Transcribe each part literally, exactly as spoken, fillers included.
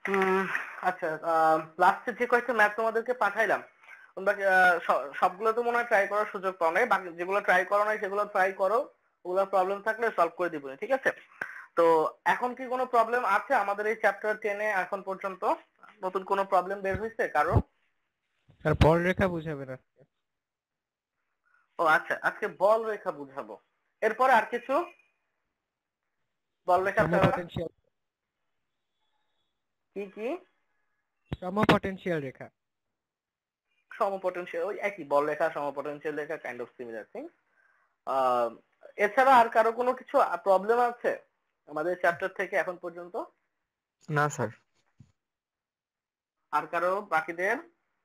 হুম, আচ্ছা, লাস্টে যে কয়েকটা ম্যাথ তোমাদেরকে পাঠাইলাম, তোমরা সবগুলো তো মনে হয় ট্রাই করার সুযোগ পাও নাই, বাকি যেগুলো ট্রাই করো নাই সেগুলো ট্রাই করো, ওগুলো প্রবলেম থাকলে সলভ করে দিব, ঠিক আছে? তো এখন কি কোনো প্রবলেম আছে আমাদের এই চ্যাপ্টার টেনে এখন পর্যন্ত? নতুন কোনো প্রবলেম বের হয়েছে কারো? আর বল রেখা বুঝাবে না। ও আচ্ছা, আজকে বল রেখা বুঝাবো। এরপরে আর কিছু বল রেখা সম ছাড়া পটেনশিয়াল কি কি? সম পটেনশিয়াল রেখা। সমপটেনশিয়াল, ওই একই, বল রেখা সমপটেনশিয়াল রেখা, কাইন্ড অফ সিমিলার থিং। এছাড়া আর কারো কোনো কিছু প্রবলেম আছে আমাদের চ্যাপ্টার থেকে এখন পর্যন্ত? না স্যার। আর কারো বাকিদের?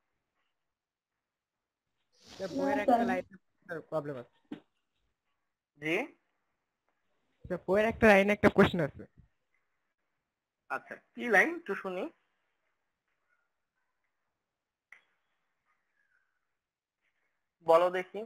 স্যার বইয়ের একটা লাইনে প্রবলেম আছে। জি, স্যার বইয়ের একটা লাইনে একটা কোশ্চেন আছে। আচ্ছা, কি লাইন একটু শুনি, বলো দেখি।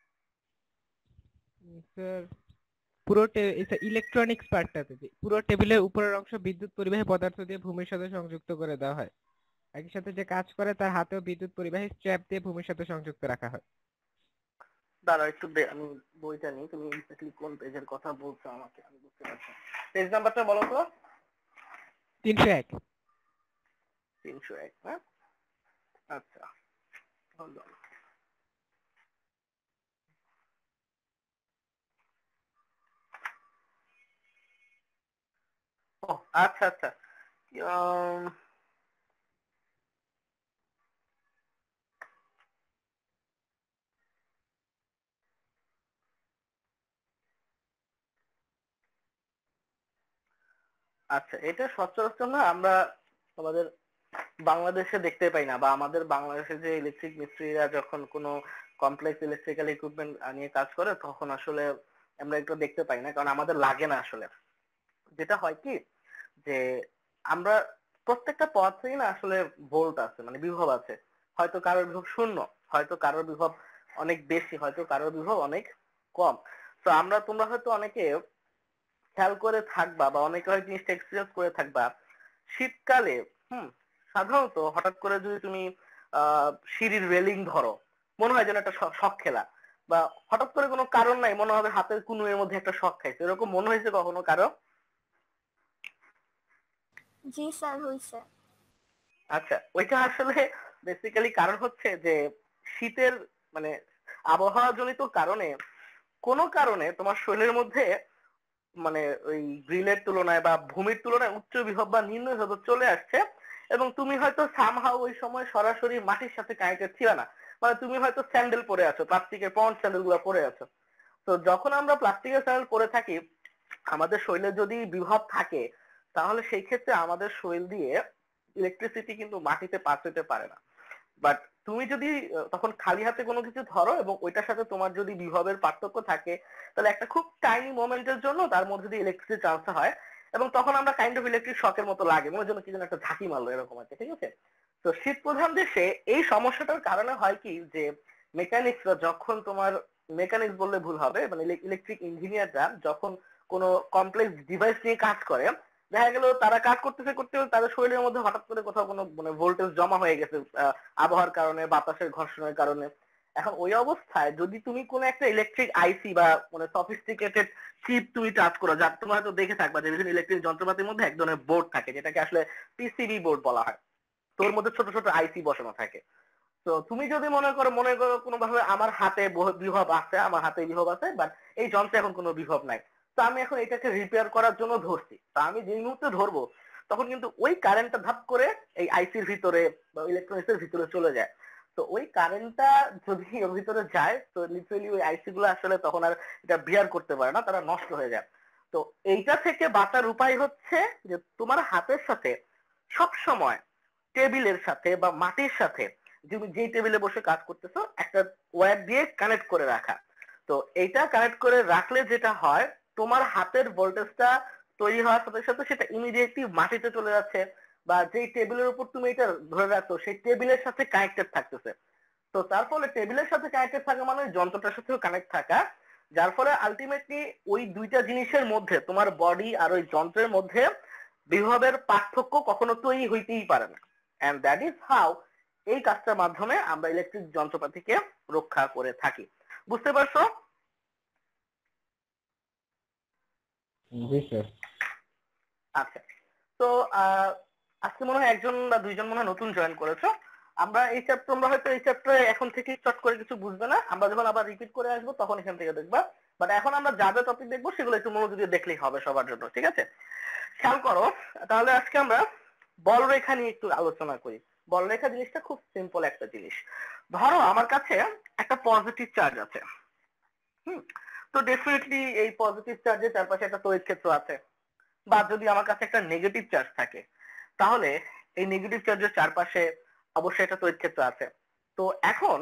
স্যার পুরো ইলেকট্রনিক্স পার্টটাতে যে পুরো টেবিলের উপরের অংশ বিদ্যুৎ পরিবাহী পদার্থ দিয়ে ভূমির সাথে সংযুক্ত করে দেওয়া হয়। একই সাথে যে কাজ করে তার হাতেও বিদ্যুৎ পরিবাহী স্ট্র্যাপ দিয়ে ভূমির সাথে সংযুক্ত রাখা হয়। দাঁড়াও একটু দে- আমি বইটা নিই, তুমি এক্স্যাক্টলি কোন পেজের কথা বলছো আমাকে আমি বুঝতে পারছি। পেজ নাম্বারটা বলো তো। তিনশো এক। তিনশো এক, হ্যাঁ, আচ্ছা, hold on. ও আচ্ছা আচ্ছা, উম, আচ্ছা, এটা সচরাচর না আমরা আমাদের বাংলাদেশে দেখতে পাই না, বা আমাদের বাংলাদেশে যে ইলেকট্রিক মিস্ত্রিরা যখন কোনো কমপ্লেক্স ইলেকট্রিক্যাল ইকুইপমেন্ট নিয়ে কাজ করে তখন আসলে আমরা একটু দেখতে পাই না, কারণ আমাদের লাগে না আসলে। যেটা হয় কি, যে আমরা প্রত্যেকটা পথেই না আসলে ভোল্ট আছে, মানে বিভব আছে। হয়তো কারোর বিভব শূন্য, হয়তো কারোর বিভব অনেক বেশি, হয়তো কারোর বিভব অনেক কম। তো আমরা, তোমরা হয়তো অনেকে খেয়াল করে থাকবা বা অনেকে হয়তো জিনিসটা এক্সপিরিয়েন্স করে থাকবা, শীতকালে হুম সাধারণত হঠাৎ করে যদি তুমি আহ সিঁড়ির রেলিং ধরো, মনে হয় যেন একটা শ- শক খেলা, বা হঠাৎ করে কোনো কারণ নাই মনে হবে হাতের কুনুয়ের মধ্যে একটা শক খাইছে, এরকম মনে হয়েছে কখনো কারো? জি স্যার, হইছে। আচ্ছা, ওইটা আসলে বেসিক্যালি কারণ হচ্ছে যে শীতের মানে আবহাওয়া জনিত কারণে কোনো কারণে তোমার শরীরের মধ্যে মানে ওই গ্রিলের তুলনায় বা ভূমির তুলনায় উচ্চ বিভব বা নিম্ন বিভব চলে আসছে, এবং তুমি হয়তো সামহাও ওই সময় সরাসরি মাটির সাথে কানেক্টেড ছিল না। মানে তুমি হয়তো স্যান্ডেল পরে আছো, প্লাস্টিকের পন্ড স্যান্ডেল গুলো পরে আছো। তো যখন আমরা প্লাস্টিকের স্যান্ডেল পরে থাকি, আমাদের শরীরে যদি বিভব থাকে, তাহলে সেই ক্ষেত্রে আমাদের শরীর দিয়ে ইলেকট্রিসিটি কিন্তু মাটিতে পাস হতে পারে না। বাট তুমি যদি আহ, তখন খালি হাতে কোনো কিছু ধরো এবং ওইটার সাথে তোমার যদি বিভবের পার্থক্য থাকে, তাহলে একটা খুব টাইনি মোমেন্টের জন্য তার মধ্যে দিয়ে ইলেকট্রিসিটি ট্রান্সফার হয়, এবং তখন আমরা কাইন্ড অফ ইলেকট্রিক শকের মতো লাগে, মনে হয় যেন কি যেন একটা ঝাঁকি মারলো এরকম আছে, ঠিক আছে? তো শীত প্রধান দেশে এই সমস্যাটার কারণে হয় কি, যে মেকানিক্সরা যখন তোমার, মেকানিক্স বললে ভুল হবে, মানে ইলেকট্রিক ইঞ্জিনিয়াররা যখন কোনো কমপ্লেক্স ডিভাইস নিয়ে কাজ করে, দেখা গেল তারা কাজ করতেছে করতে তাদের শরীরের মধ্যে হঠাৎ করে কোথাও কোনো মানে ভোল্টেজ জমা হয়ে গেছে আহ, আবহাওয়ার কারণে, বাতাসের ঘর্ষণের কারণে। এখন ওই অবস্থায় যদি তুমি কোনো একটা ইলেকট্রিক আইসি বা মানে সফিস্টিকেটেড চিপ তুমি টাচ করো, যা তোমরা হয়তো দেখে থাকবা যে বিভিন্ন ইলেকট্রিক যন্ত্রপাতির মধ্যে এক ধরনের বোর্ড থাকে যেটাকে আসলে পিসিবি বোর্ড বলা হয়, তোর মধ্যে ছোট ছোট আইসি বসানো থাকে। তো তুমি যদি মনে করো মনে করো কোনো ভাবে আমার হাতে বহ- বিভব আছে, আমার হাতে বিভব আছে, বাট এই যন্ত্রে এখন কোনো বিভব নাই, তো আমি এখন এটাকে রিপেয়ার করার জন্য ধরছি, তা আমি যেই মুহূর্তে ধরবো তখন কিন্তু ওই কারেন্টটা ধাপ করে এই আইসির ভিতরে বা ইলেকট্রনিক্স এর ভিতরে চলে যায়। তো ওই কারেন্টটা যদি ওর ভিতরে যায়, তো লিটারালি ওই আইসি গুলো আসলে তখন আর এটা বিয়ার করতে পারে না, তারা নষ্ট হয়ে যায়। তো এইটা থেকে বাঁচার উপায় হচ্ছে যে তোমার হাতের সাথে সব সময় টেবিলের সাথে বা মাটির সাথে, তুমি যেই টেবিলে বসে কাজ করতেছো একটা ওয়্যার দিয়ে কানেক্ট করে রাখা। তো এইটা কানেক্ট করে রাখলে যেটা হয়, তোমার হাতের ভোল্টেজটা তৈরি হওয়ার সাথে সাথে সেটা ইমিডিয়েটলি মাটিতে চলে যাচ্ছে, বা যেই টেবিলের উপর তুমি এটা ধরে রাখছো সেই টেবিলের সাথে কানেক্টেড থাকতেছে। তো তার ফলে টেবিলের সাথে কানেক্টেড থাকা মানে যন্ত্রটার সাথেও কানেক্ট থাকা, যার ফলে আলটিমেটলি ওই দুইটা জিনিসের মধ্যে তোমার বডি আর ওই যন্ত্রের মধ্যে বিভবের পার্থক্য কখনো তৈরি হইতেই পারে না, এন্ড দ্যাট ইজ হাউ এই কাজটার মাধ্যমে আমরা ইলেকট্রিক যন্ত্রপাতিকে রক্ষা করে থাকি। বুঝতে পারছো? জি স্যার। আচ্ছা, তো আজকে মনে হয় একজন বা দুইজন মনে হয় নতুন জয়েন করেছো। আমরা এই চ্যাপ্টার তোমরা হয়তো এই চ্যাপ্টারে এখন থেকে চট করে কিছু বুঝবে না, আমরা যখন আবার রিপিট করে আসবো তখন এখান থেকে দেখবা। বাট এখন আমরা যা যা টপিক দেখবো সেগুলো একটু মনোযোগ দিয়ে দেখলেই হবে সবার জন্য, ঠিক আছে? খেয়াল করো, তাহলে আজকে আমরা বলরেখা নিয়ে একটু আলোচনা করি। বলরেখা জিনিসটা খুব সিম্পল একটা জিনিস। ধরো আমার কাছে একটা পজিটিভ চার্জ আছে, হুম, তো ডেফিনেটলি এই পজিটিভ চার্জের চারপাশে একটা তড়িৎ ক্ষেত্র আছে। বা যদি আমার কাছে একটা নেগেটিভ চার্জ থাকে, তাহলে এই নেগেটিভ চার্জের চারপাশে অবশ্যই একটা তড়িৎ ক্ষেত্র আছে। তো এখন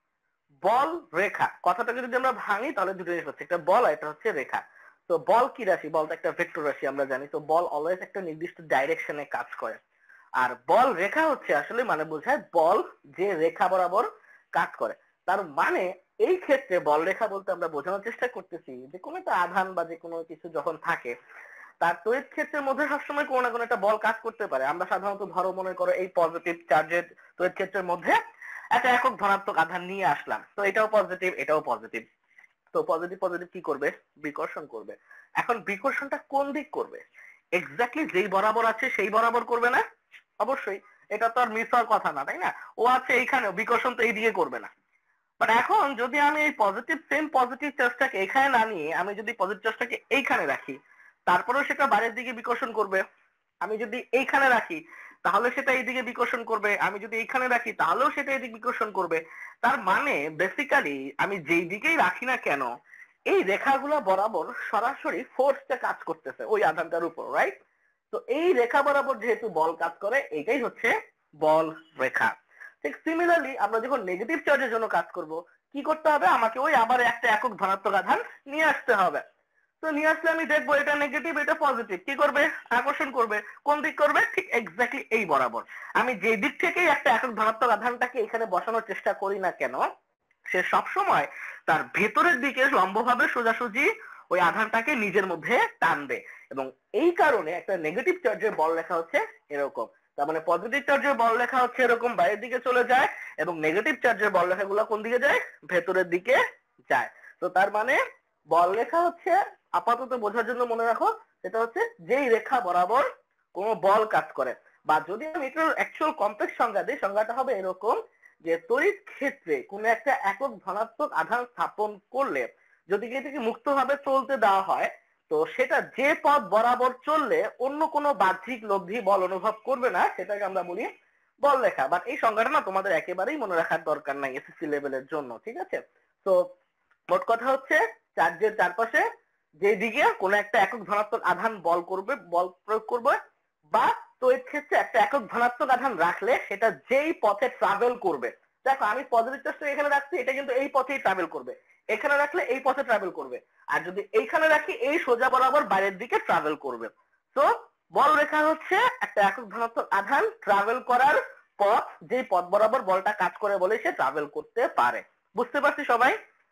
বল রেখা কথাটাকে যদি আমরা ভাঙি তাহলে দুটো জিনিস হচ্ছে, একটা বল আর একটা হচ্ছে রেখা। তো বল কি রাশি? বলটা একটা ভেক্টর রাশি আমরা জানি। তো বল অলওয়েজ একটা নির্দিষ্ট ডাইরেকশনে কাজ করে। আর বল রেখা হচ্ছে আসলে মানে বোঝায় বল যে রেখা বরাবর কাজ করে। তার মানে এই ক্ষেত্রে বল রেখা বলতে আমরা বোঝানোর চেষ্টা করতেছি যে কোনো একটা আধান বা যে কোনো কিছু যখন থাকে তার তড়িৎ ক্ষেত্রের মধ্যে সবসময় কোনো না কোনো একটা বল কাজ করতে পারে। আমরা সাধারণত ধরো মনে করো এই পজিটিভ চার্জের তড়িৎ ক্ষেত্রের মধ্যে একটা একক ধনাত্মক আধান নিয়ে আসলাম, তো এটাও পজিটিভ এটাও পজিটিভ। তো পজিটিভ পজিটিভ কি করবে? বিকর্ষণ করবে। এখন বিকর্ষণটা কোন দিক করবে? এক্স্যাক্টলি যেই বরাবর আছে সেই বরাবর করবে না, অবশ্যই এটা তো আর মিস হওয়ার কথা না, তাই না? ও আছে এইখানেও, বিকর্ষণ তো এই দিকে করবে না। বাট এখন যদি আমি এই পজিটিভ সেম পজিটিভ চার্জটাকে এখানে না নিয়ে আমি যদি পজিটিভ চার্জটাকে এইখানে রাখি, তারপরেও সেটা বাইরের দিকে বিকর্ষণ করবে। আমি যদি এইখানে রাখি তাহলে সেটা এইদিকে বিকর্ষণ করবে, আমি যদি এইখানে রাখি তাহলেও সেটা এইদিকে বিকর্ষণ করবে। তার মানে বেসিক্যালি আমি যেই দিকেই রাখি না কেন এই রেখাগুলো বরাবর সরাসরি ফোর্সটা কাজ করতেছে ওই আধানটার উপর, রাইট? তো এই রেখা বরাবর যেহেতু বল কাজ করে এটাই হচ্ছে বল রেখা। ঠিক সিমিলারলি আমরা যখন নেগেটিভ চার্জের জন্য কাজ করব কি করতে হবে? আমাকে ওই আবার একটা একক ধনাত্মক আধান নিয়ে আসতে হবে। তো নিয়ে আসলে আমি দেখবো এটা নেগেটিভ এটা পজিটিভ, কি করবে? আকর্ষণ করবে। কোন দিক করবে? ঠিক এক্স্যাক্টলি এই বরাবর। আমি যে দিক থেকেই একটা একক ধনাত্মক আধানটাকে এখানে বসানোর চেষ্টা করি না কেন সে সব সময় তার ভেতরের দিকে লম্বভাবে সোজাসুজি ওই আধানটাকে নিজের মধ্যে টানবে। এবং এই কারণে একটা নেগেটিভ চার্জের বল লেখা হচ্ছে এরকম। তার মানে পজিটিভ চার্জের বল লেখা হচ্ছে এরকম বাইরের দিকে চলে যায়, এবং নেগেটিভ চার্জের বল লেখাগুলো কোন দিকে যায়? ভেতরের দিকে যায়। তো তার মানে বল রেখা হচ্ছে আপাতত বোঝার জন্য মনে রাখো সেটা হচ্ছে যেই রেখা বরাবর কোনো বল কাজ করে। বা যদি আমি এটার অ্যাকচুয়াল কমপ্লেক্স সংজ্ঞা দিই, সংজ্ঞাটা হবে এরকম যে তড়িৎ ক্ষেত্রে কোনো একটা একক ধনাত্মক আধান স্থাপন করলে যদি এটাকে মুক্তভাবে চলতে দেওয়া হয় তো সেটা যে পথ বরাবর চললে অন্য কোনো বাহ্যিক লব্ধি বল অনুভব করবে না সেটাকে আমরা বলি বল রেখা। বাট এই সংজ্ঞাটা না তোমাদের একেবারেই মনে রাখার দরকার নাই এসএসসি লেভেলের জন্য, ঠিক আছে? তো মোট কথা হচ্ছে চার্জের চারপাশে যেদিকে কোনো একটা একক ধনাত্মক আধান বল করবে বল প্রয়োগ করবে বা তড়িৎ ক্ষেত্রে একটা একক ধনাত্মক আধান রাখলে সেটা যেই পথে ট্রাভেল করবে। দেখো আমি পজিটিভ চার্জটা এখানে রাখছি, এটা কিন্তু এই পথেই ট্রাভেল করবে। এখানে রাখলে এই পথে ট্রাভেল করবে, আর যদি এইখানে রাখি এই সোজা বরাবর বাইরের দিকে ট্রাভেল করবে। তো বল রেখা হচ্ছে একটা একক ধনাত্মক আধান ট্রাভেল করার পথ, যেই পথ বরাবর বলটা কাজ করে বলে সে ট্রাভেল করতে পারে। বুঝতে পারছি সবাই?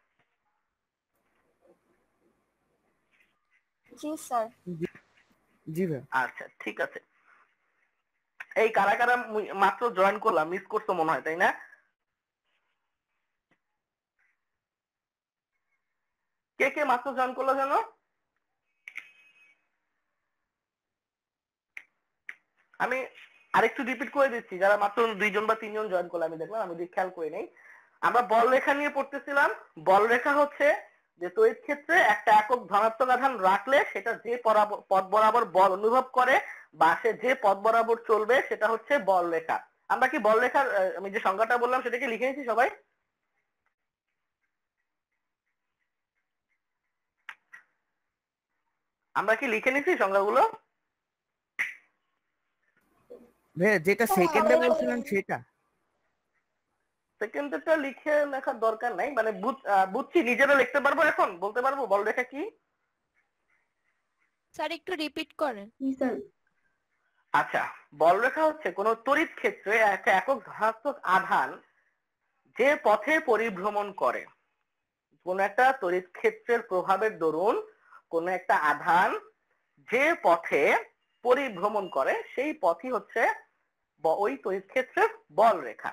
জি স্যার। জি ভাই। আচ্ছা ঠিক আছে। এই কারা কারা মাত্র জয়েন করলাম, মিস করছো মনে হয়, তাই না? কে কে মাত্র জয়েন করলো জানো? আমি আরেকটু রিপিট করে দিচ্ছি, যারা মাত্র দুইজন বা তিনজন জয়েন করলো আমি দেখলাম, আমি খেয়াল করি নাই। আমরা বল রেখা নিয়ে পড়তেছিলাম। বল রেখা হচ্ছে যে তড়িৎ ক্ষেত্রে একটা একক ধনাত্মক আধান রাখলে সেটা যে পথ বরাবর বল অনুভব করে বা সে যে পথ বরাবর চলবে সেটা হচ্ছে বল রেখা। আমরা কি বল রেখার আমি যে সংজ্ঞাটা বললাম সেটা কি লিখে নিয়েছি সবাই? আমরা কি লিখে নিয়েছি সংজ্ঞাগুলো? ভাইয়া যেটা সেকেন্ডে বলছিলেন সেটা সেকেন্ডটা লিখে লেখার দরকার নাই, মানে বুঝছি নিজেরা লিখতে পারবো, এখন বলতে পারবো বল রেখা কি। স্যার একটু রিপিট করেন। আচ্ছা, বল রেখা হচ্ছে কোন তড়িৎ ক্ষেত্রে একটা একক ধনাত্মক আধান যে পথে পরিভ্রমণ করে। কোন একটা তড়িৎ ক্ষেত্রের প্রভাবের দরুন কোন একটা আধান যে পথে পরিভ্রমণ করে সেই পথই হচ্ছে ওই তড়িৎ ক্ষেত্রের বল রেখা।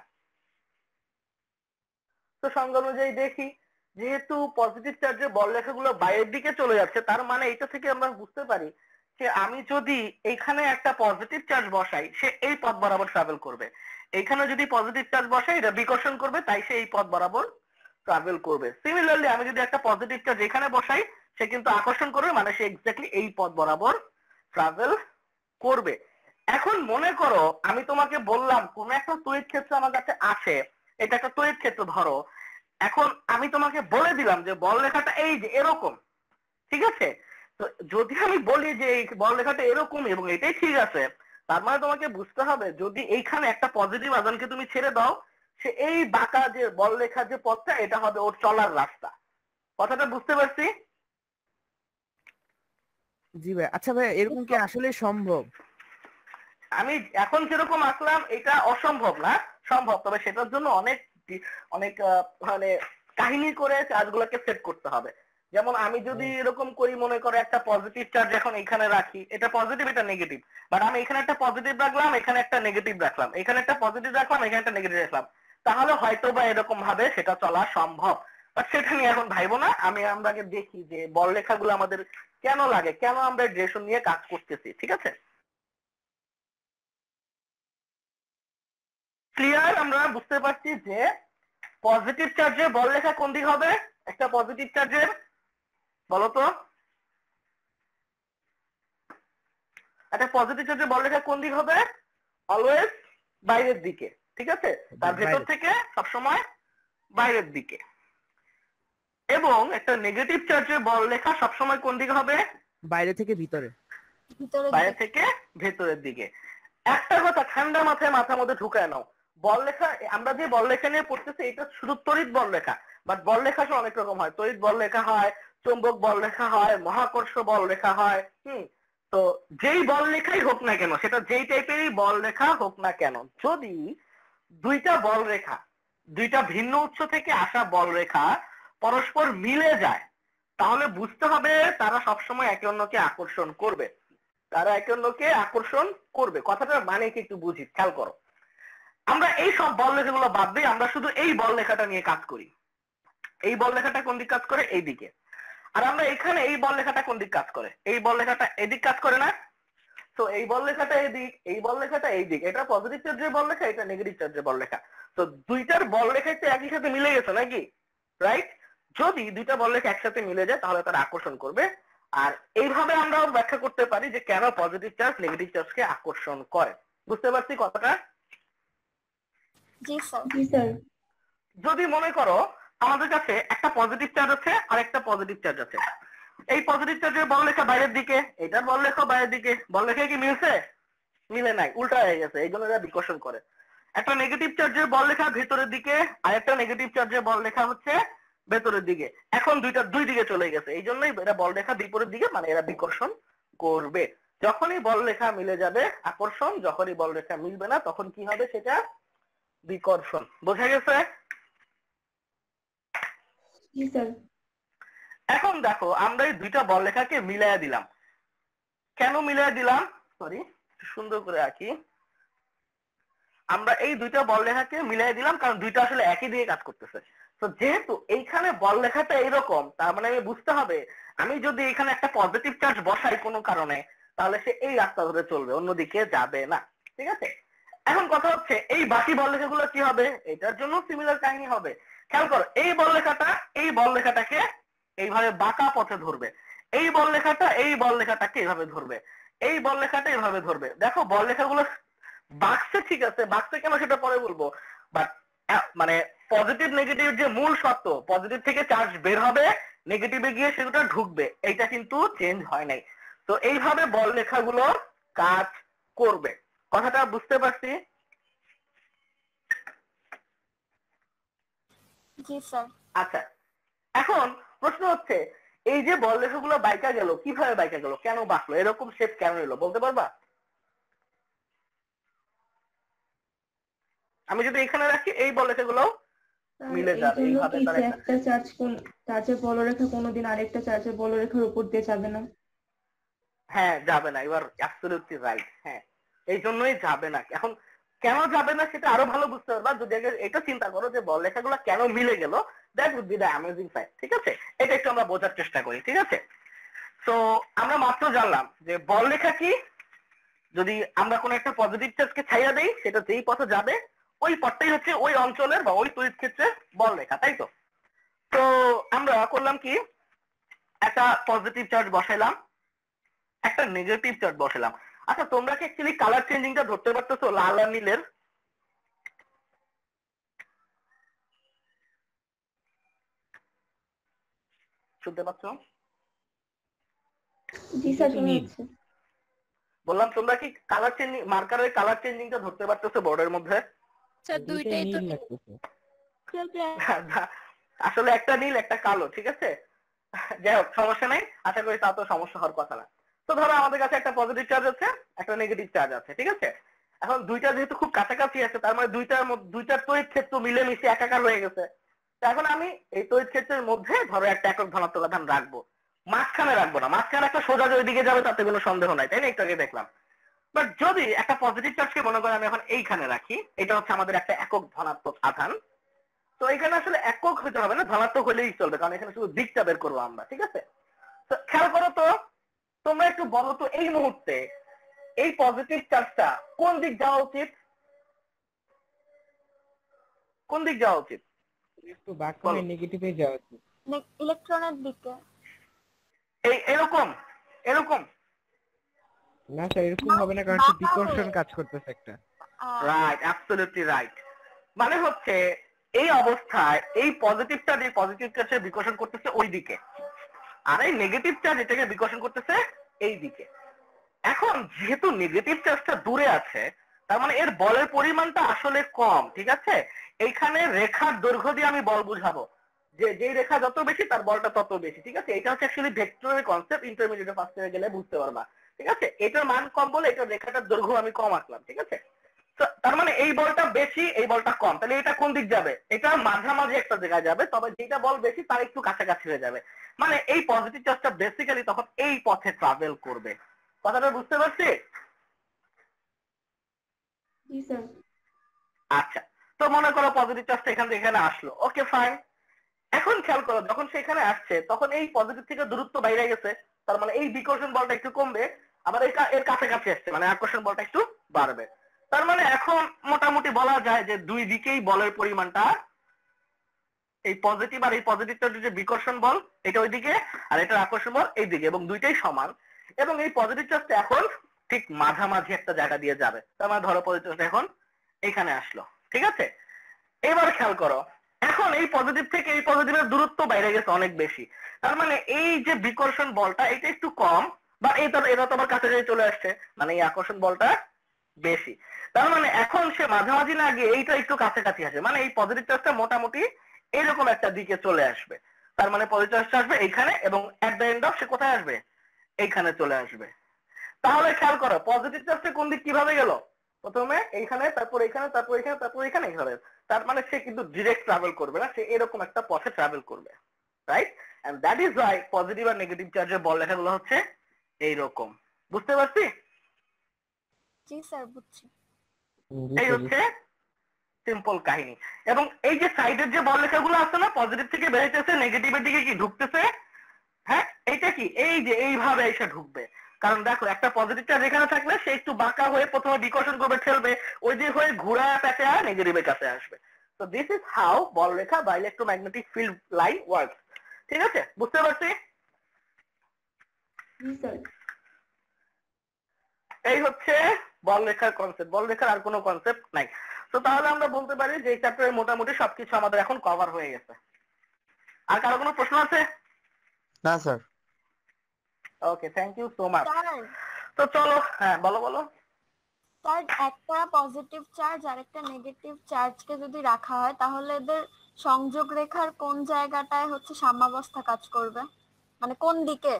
তো সংজ্ঞা অনুযায়ী দেখি যেহেতু পজিটিভ চার্জের বল রেখাগুলো বাইরের দিকে চলে যাচ্ছে, তার মানে এটা থেকে আমরা বুঝতে পারি যে আমি যদি এইখানে একটা পজিটিভ চার্জ বসাই সে এই পথ বরাবর ট্রাভেল করবে, এইখানে যদি পজিটিভ চার্জ বসাই এটা বিকর্ষণ করবে, তাই সে এই পথ বরাবর ট্রাভেল করবে। সিমিলারলি আমি যদি একটা পজিটিভ চার্জ এখানে বসাই সে কিন্তু আকর্ষণ করবে, মানে সে এক্স্যাক্টলি এই পথ বরাবর ট্রাভেল করবে। এখন মনে করো আমি তোমাকে বললাম কোন একটা তড়িৎ ক্ষেত্র আমার কাছে আছে, এটা একটা তড়িৎ ক্ষেত্র ধরো, এখন আমি তোমাকে বলে দিলাম যে বল রেখাটা এই যে এরকম, ঠিক আছে? তো যদি আমি বলি যে এই বল রেখাটা এরকম এবং এটাই ঠিক আছে, তার মানে তোমাকে বুঝতে হবে যদি এইখানে একটা পজিটিভ আধানকে তুমি ছেড়ে দাও সে এই বাঁকা যে বল রেখার যে পথটা এটা হবে ওর চলার রাস্তা। কথাটা বুঝতে পারছি? জি ভাই। আচ্ছা ভাই, এরকম কি আসলে সম্ভব? আমি এখন যেরকম আসলাম এটা অসম্ভব না, সম্ভব, তবে সেটার জন্য অনেক অনেক মানে কাহিনী করে চার্জগুলোকে সেট করতে হবে। যেমন আমি যদি এরকম করি, মনে করো একটা পজিটিভ চার্জ এখন এখানে রাখি, এটা পজিটিভ এটা নেগেটিভ, বাট আমি এখানে একটা পজিটিভ রাখলাম এখানে একটা নেগেটিভ রাখলাম, এখানে একটা পজিটিভ রাখলাম এখানে একটা নেগেটিভ রাখলাম, তাহলে হয়তো বা এরকম ভাবে সেটা চলা সম্ভব। বাট সেটা নিয়ে এখন ভাইবো না, আমি আমরা আগে দেখি যে বল রেখাগুলো আমাদের কেন লাগে, কেন আমরা ডিরেকশন নিয়ে কাজ করতেছি, ঠিক আছে? ক্লিয়ার? আমরা বুঝতে পারছি যে পজিটিভ চার্জের বল রেখা কোন দিক হবে? একটা পজিটিভ চার্জের বলো তো, একটা পজিটিভ চার্জের বল রেখা কোন দিক হবে? অলওয়েজ বাইরের দিকে, ঠিক আছে? তার ভেতর থেকে সবসময় বাইরের দিকে। এবং একটা নেগেটিভ চার্জের বল রেখা সবসময় কোন দিকে হবে? বাইরে থেকে ভিতরে। বাইরে থেকে ভেতরের দিকে। একটা কথা ঠান্ডা মাথায় মাথার মধ্যে ঢুকায় নাও, বল রেখা আমরা যে বল রেখা নিয়ে পড়তেছি এটা শুধু তড়িৎ বল রেখা, বাট বল রেখা আসলে অনেক রকম হয়। তড়িৎ বল রেখা হয়, চৌম্বক বল রেখা হয়, মহাকর্ষ বল রেখা হয়। হুম তো যেই বল রেখাই হোক না কেন, সেটা যেই টাইপেরই বল রেখা হোক না কেন, যদি দুইটা বল রেখা দুইটা ভিন্ন উৎস থেকে আসা বল রেখা পরস্পর মিলে যায় তাহলে বুঝতে হবে তারা সবসময় একে অন্যকে আকর্ষণ করবে, তারা একে অন্যকে আকর্ষণ করবে। কথাটার মানে কি একটু বুঝি, খেয়াল করো। আমরা এই সব বল রেখাগুলো বাদ দিই, আমরা শুধু এই বল রেখাটা নিয়ে কাজ করি। এই বল রেখাটা কোন দিক কাজ করে? এই দিকে। আর আমরা এখানে এই বল রেখাটা কোন দিক কাজ করে? এই বল রেখাটা এদিক কাজ করে না? তো এই বল রেখাটা এদিক, এই বল রেখাটা এই দিক, এটা পজিটিভ চার্জের বল রেখা, এটা নেগেটিভ চার্জের বল রেখা। তো দুইটার বল রেখা তো একই সাথে মিলে গেছে নাকি, রাইট? যদি দুইটা বল রেখা একসাথে মিলে যায় তাহলে তারা আকর্ষণ করবে। আর এইভাবে আমরা ব্যাখ্যা করতে পারি যে কেন পজিটিভ চার্জ নেগেটিভ চার্জকে আকর্ষণ করে। বুঝতে পারছি কথাটা? জি স্যার। জি স্যার। যদি মনে করো আমাদের কাছে একটা পজিটিভ চার্জ আছে আর একটা পজিটিভ চার্জ আছে, এই পজিটিভ চার্জের বল রেখা বাইরের দিকে, এটার বল রেখা বাইরের দিকে, বল রেখা কি মিলছে? মিলে নাই, উল্টা হয়ে গেছে, এই জন্য এরা বিকর্ষণ করে। একটা নেগেটিভ চার্জের বল রেখা ভেতরের দিকে আর একটা নেগেটিভ চার্জের বল রেখা হচ্ছে ভেতরের দিকে, এখন দুইটা দুই দিকে চলে গেছে, এই জন্যই এরা বল রেখা বিপরীত দিকে, মানে এরা বিকর্ষণ করবে। যখনই বল রেখা মিলে যাবে আকর্ষণ, যখনই বল রেখা মিলবে না তখন কি হবে? সেটা বিকর্ষণ। বোঝা গেছে? জি স্যার। এখন দেখো আমরা এই দুইটা বল রেখাকে মিলাইয়া দিলাম। কেন মিলাইয়া দিলাম? সরি, সুন্দর করে আঁকি। আমরা এই দুইটা বল রেখাকে মিলাই দিলাম কারণ দুইটা আসলে একই দিকে কাজ করতেছে। তো যেহেতু এইখানে বল রেখাটা এরকম, তার মানে আমি বুঝতে হবে আমি যদি এখানে একটা পজিটিভ চার্জ বসাই কোনো কারণে তাহলে সে এই রাস্তা ধরে চলবে, অন্যদিকে যাবে না, ঠিক আছে? এখন কথা হচ্ছে এই বাকি বল রেখাগুলো কি হবে? এটার জন্য সিমিলার কাহিনী হবে। খেয়াল করো, এই বল রেখাটা এই বল রেখাটাকে এইভাবে বাঁকা পথে ধরবে, এই বল রেখাটা এই বল রেখাটাকে এইভাবে ধরবে, এই বল রেখাটা এইভাবে ধরবে। দেখো বল রেখাগুলো বাক্সে ঠিক আছে, বাক্সে কেন সেটা পরে বলবো, বাট মানে পজিটিভ নেগেটিভ যে মূল সত্য, পজিটিভ থেকে চার্জ বের হবে নেগেটিভে গিয়ে সেটা ঢুকবে, এইটা কিন্তু চেঞ্জ হয় নাই। তো এইভাবে বল রেখাগুলো কাজ করবে। কথাটা বুঝতে পারছি? জি স্যার। আচ্ছা, এখন প্রশ্ন হচ্ছে এই যে বল রেখাগুলো বাইকা গেল, কিভাবে বাইকা গেল, কেন বাঁকলো, এরকম শেপ কেন এলো, বলতে পারবা? আমি যদি এখানে রাখি এই বল রেখাগুলো মিলে যাবে, এইভাবে তারা একটা চার্জ কোন চার্জের বলরেখা কোনোদিন আরেকটা চার্জের বলরেখার উপর দিয়ে যাবে না? হ্যাঁ যাবে না, ইউ আর অ্যাবসলিউটলি রাইট। হ্যাঁ এই জন্যই যাবে না। এখন কেন যাবে না সেটা আরো ভালো বুঝতে পারবা যদি আগে এটা চিন্তা করো যে বল লেখাগুলো কেন মিলে গেল, that would be the amazing fact. ঠিক আছে, এটা একটু আমরা বোঝার চেষ্টা করি। ঠিক আছে, তো আমরা মাত্র জানলাম যে বল লেখা কি, যদি আমরা কোনো একটা পজিটিভ চার্জকে ছাইয়া দেই সেটা যেই পথে যাবে ওই পথটাই হচ্ছে ওই অঞ্চলের বা ওই তড়িৎ ক্ষেত্রের বল লেখা, তাই তো? তো আমরা করলাম কি, একটা পজিটিভ চার্জ বসাইলাম, একটা নেগেটিভ চার্জ বসালাম। আচ্ছা তোমরা কি অ্যাকচুয়ালি কালার চেঞ্জিংটা ধরতে পারতেছো লাল আর নীলের? শুনতে পাচ্ছ? জি স্যার, তো শোনা নীল। যাচ্ছে। বললাম তোমরা কি কালার চেঞ্জিং মার্কারের কালার চেঞ্জিংটা ধরতে পারতেছো বোর্ডের মধ্যে? স্যার দুইটাই দুইটাই তো নীল লাগতেছে। আসলে একটা নীল একটা কালো, ঠিক আছে? যাই হোক সমস্যা নাই, আশা করি তা তো সমস্যা হওয়ার কথা না। তো ধরো আমাদের কাছে একটা পজিটিভ চার্জ আছে, একটা নেগেটিভ চার্জ আছে, ঠিক আছে? এখন দুইটা যেহেতু খুব কাছাকাছি আছে তার মানে দুইটার মধ্যে দুইটার তড়িৎ ক্ষেত্র মিলেমিশে একাকার হয়ে গেছে। তো এখন আমি এই তড়িৎ ক্ষেত্রের মধ্যে ধরো একটা একক ধনাত্মক আধান রাখবো, মাঝখানে রাখবো না, মাঝখানে একটা সোজা যে ওইদিকে যাবে তাতে কোনো সন্দেহ নাই, তাই না? একটু আগে দেখলাম। বাট যদি একটা পজিটিভ চার্জকে মনে করেন আমি এখন এইখানে রাখি, এটা হচ্ছে আমাদের একটা একক ধনাত্মক আধান, তো এখানে আসলে একক হতে হবে না, ধনাত্মক হলেই চলবে, কারণ এখানে শুধু দিকটা বের করবো আমরা। ঠিক আছে, তো খেয়াল করো তো, তোমরা একটু বলো তো এই মুহূর্তে এই পজিটিভ চার্জটা কোন দিক যাওয়া উচিত? কোন দিক যাওয়া উচিত একটু বাক্যমে নেগেটিভে যাওয়া উচিত। ইলেকট্রনের দিকে। এই এরকম এরকম না স্যার এরকম হবে না, কারণ হচ্ছে বিকর্ষণ কাজ করতেছে একটা। Right, absolutely right. মানে হচ্ছে এই অবস্থায় এই পজিটিভ চার্জ এই পজিটিভ চার্জের বিকর্ষণ করতেছে ওই দিকে, আর এই নেগেটিভ চার্জ এটাকে বিকর্ষণ করতেছে এই দিকে। এখন যেহেতু নেগেটিভ চার্জটা দূরে আছে তার মানে এর বলের পরিমাণটা আসলে কম। ঠিক আছে, এইখানে রেখার দৈর্ঘ্য দিয়ে আমি বল বুঝাবো, যে যেই রেখা যত বেশি তার বলটা তত বেশি। ঠিক আছে, এটা হচ্ছে অ্যাকচুয়ালি ভেক্টরের কনসেপ্ট, ইন্টারমিডিয়েট ফার্স্ট ইয়ারে গেলে বুঝতে পারবা। ঠিক আছে, এটার মান কম বলে এটার রেখাটার দৈর্ঘ্য আমি কম আঁকলাম। ঠিক আছে, তো তার মানে এই বলটা বেশি এই বলটা কম, তাহলে এটা কোন দিক যাবে? এটা মাঝামাঝি একটা জায়গায় যাবে, তবে যেটা বল বেশি তার একটু কাছাকাছি হয়ে যাবে। মানে এই পজিটিভ চার্জটা বেসিক্যালি তখন এই পথে ট্রাভেল করবে। কথাটা বুঝতে পারছি? জি স্যার। আচ্ছা, তো মনে করো পজিটিভ চার্জটা এখান থেকে এখানে আসলো, ওকে ফাইন। এখন খেয়াল করো যখন সেখানে আসছে তখন এই পজিটিভ থেকে দূরত্ব বাইরে গেছে, তার মানে এই বিকর্ষণ বলটা একটু কমবে, আবার এর কাছাকাছি আসছে মানে আকর্ষণ বলটা একটু বাড়বে। তার মানে এখন মোটামুটি বলা যায় যে দুই দিকেই বলের পরিমাণটা, এই পজিটিভ আর এই পজিটিভটার যে বিকর্ষণ বল এটা ওইদিকে আর এটার আকর্ষণ বল এইদিকে, এবং দুইটাই সমান। এবং এই পজিটিভ চার্জটা এখন ঠিক মাঝামাঝি একটা জায়গা দিয়ে যাবে, তার মানে ধরো পজিটিভ চার্জটা এখন এইখানে আসলো। ঠিক আছে, এবার খেয়াল করো এখন এই পজিটিভ থেকে এই পজিটিভের দূরত্ব বাইরে গেছে অনেক বেশি, তার মানে এই যে বিকর্ষণ বলটা এটা একটু কম, বা এটা এটা তো আবার কাছাকাছি চলে আসছে, মানে এই আকর্ষণ বলটা বেশি। তার মানে এখন সে মাঝামাঝি না গিয়ে এইটা একটু কাছাকাছি আসে, মানে এই পজিটিভ চার্জটা মোটামুটি এরকম একটা দিকে চলে আসবে। তার মানে পজিটিভ চার্জটা আসবে এইখানে এবং এট দ্য এন্ড অফ সে কোথায় আসবে? এইখানে চলে আসবে। তাহলে খেয়াল করো পজিটিভ চার্জটা কোন দিক কিভাবে গেল? প্রথমে এইখানে, তারপর এখানে, তারপর এখানে, তারপর এখানে, এইভাবে। তার মানে সে কিন্তু ডিরেক্ট ট্রাভেল করবে না, সে এরকম একটা পথে ট্রাভেল করবে, right? And that is why positive আর নেগেটিভ চার্জের বল লেখাগুলো হচ্ছে এইরকম। বুঝতে পারছি? জি স্যার, বুঝছি। এই হচ্ছে সিম্পল কাহিনী। এবং এই যে সাইডের যে বল লেখাগুলো আছে না, পজিটিভ থেকে বেরোতেছে নেগেটিভের দিকে কি ঢুকতেছে, হ্যাঁ এটা কি এই যে এইভাবে এসে ঢুকবে। কারণ দেখো একটা পজিটিভ চার্জ এখানে থাকলে সে একটু বাঁকা হয়ে প্রথমে বিকর্ষণ করবে, ঠেলবে, ওই দিক হয়ে ঘোরা প্যাচে আর নেগেটিভের কাছে আসবে। তো দিস ইজ হাউ বল রেখা বা ইলেকট্রোম্যাগনেটিক ফিল্ড লাইন ওয়ার্কস। ঠিক আছে, বুঝতে পারছি? জি স্যার। এই হচ্ছে বল রেখার কনসেপ্ট, বল রেখার আর কোনো কনসেপ্ট নাই। তো তাহলে আমরা বলতে পারি যে এই চ্যাপ্টারে মোটামুটি সবকিছু আমাদের এখন কভার হয়ে গেছে। আর কারো কোনো প্রশ্ন আছে? না sir. Okay, thank you so much. Sir, তো চলো, হ্যাঁ বলো বলো। স্যার একটা পজিটিভ চার্জ আর একটা নেগেটিভ চার্জকে যদি রাখা হয় তাহলে এদের সংযোগ রেখার কোন জায়গাটায় হচ্ছে সাম্যাবস্থা কাজ করবে, মানে কোন দিকে?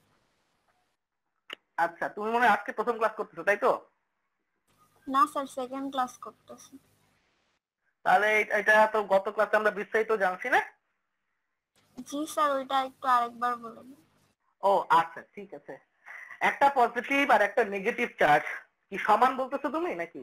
আচ্ছা, তুমি মনে হয় আজকে প্রথম ক্লাস করতেছো তাই তো? না স্যার, সেকেন্ড ক্লাস করতেছি। তাহলে এই- এটা তো গত ক্লাসে আমরা বিস্তারিত জানছি না? জি স্যার, ওইটা একটু আরেকবার বলে দিন। ও আচ্ছা ঠিক আছে। একটা পজিটিভ আর একটা নেগেটিভ চার্জ কি সমান বলতেছো তুমি নাকি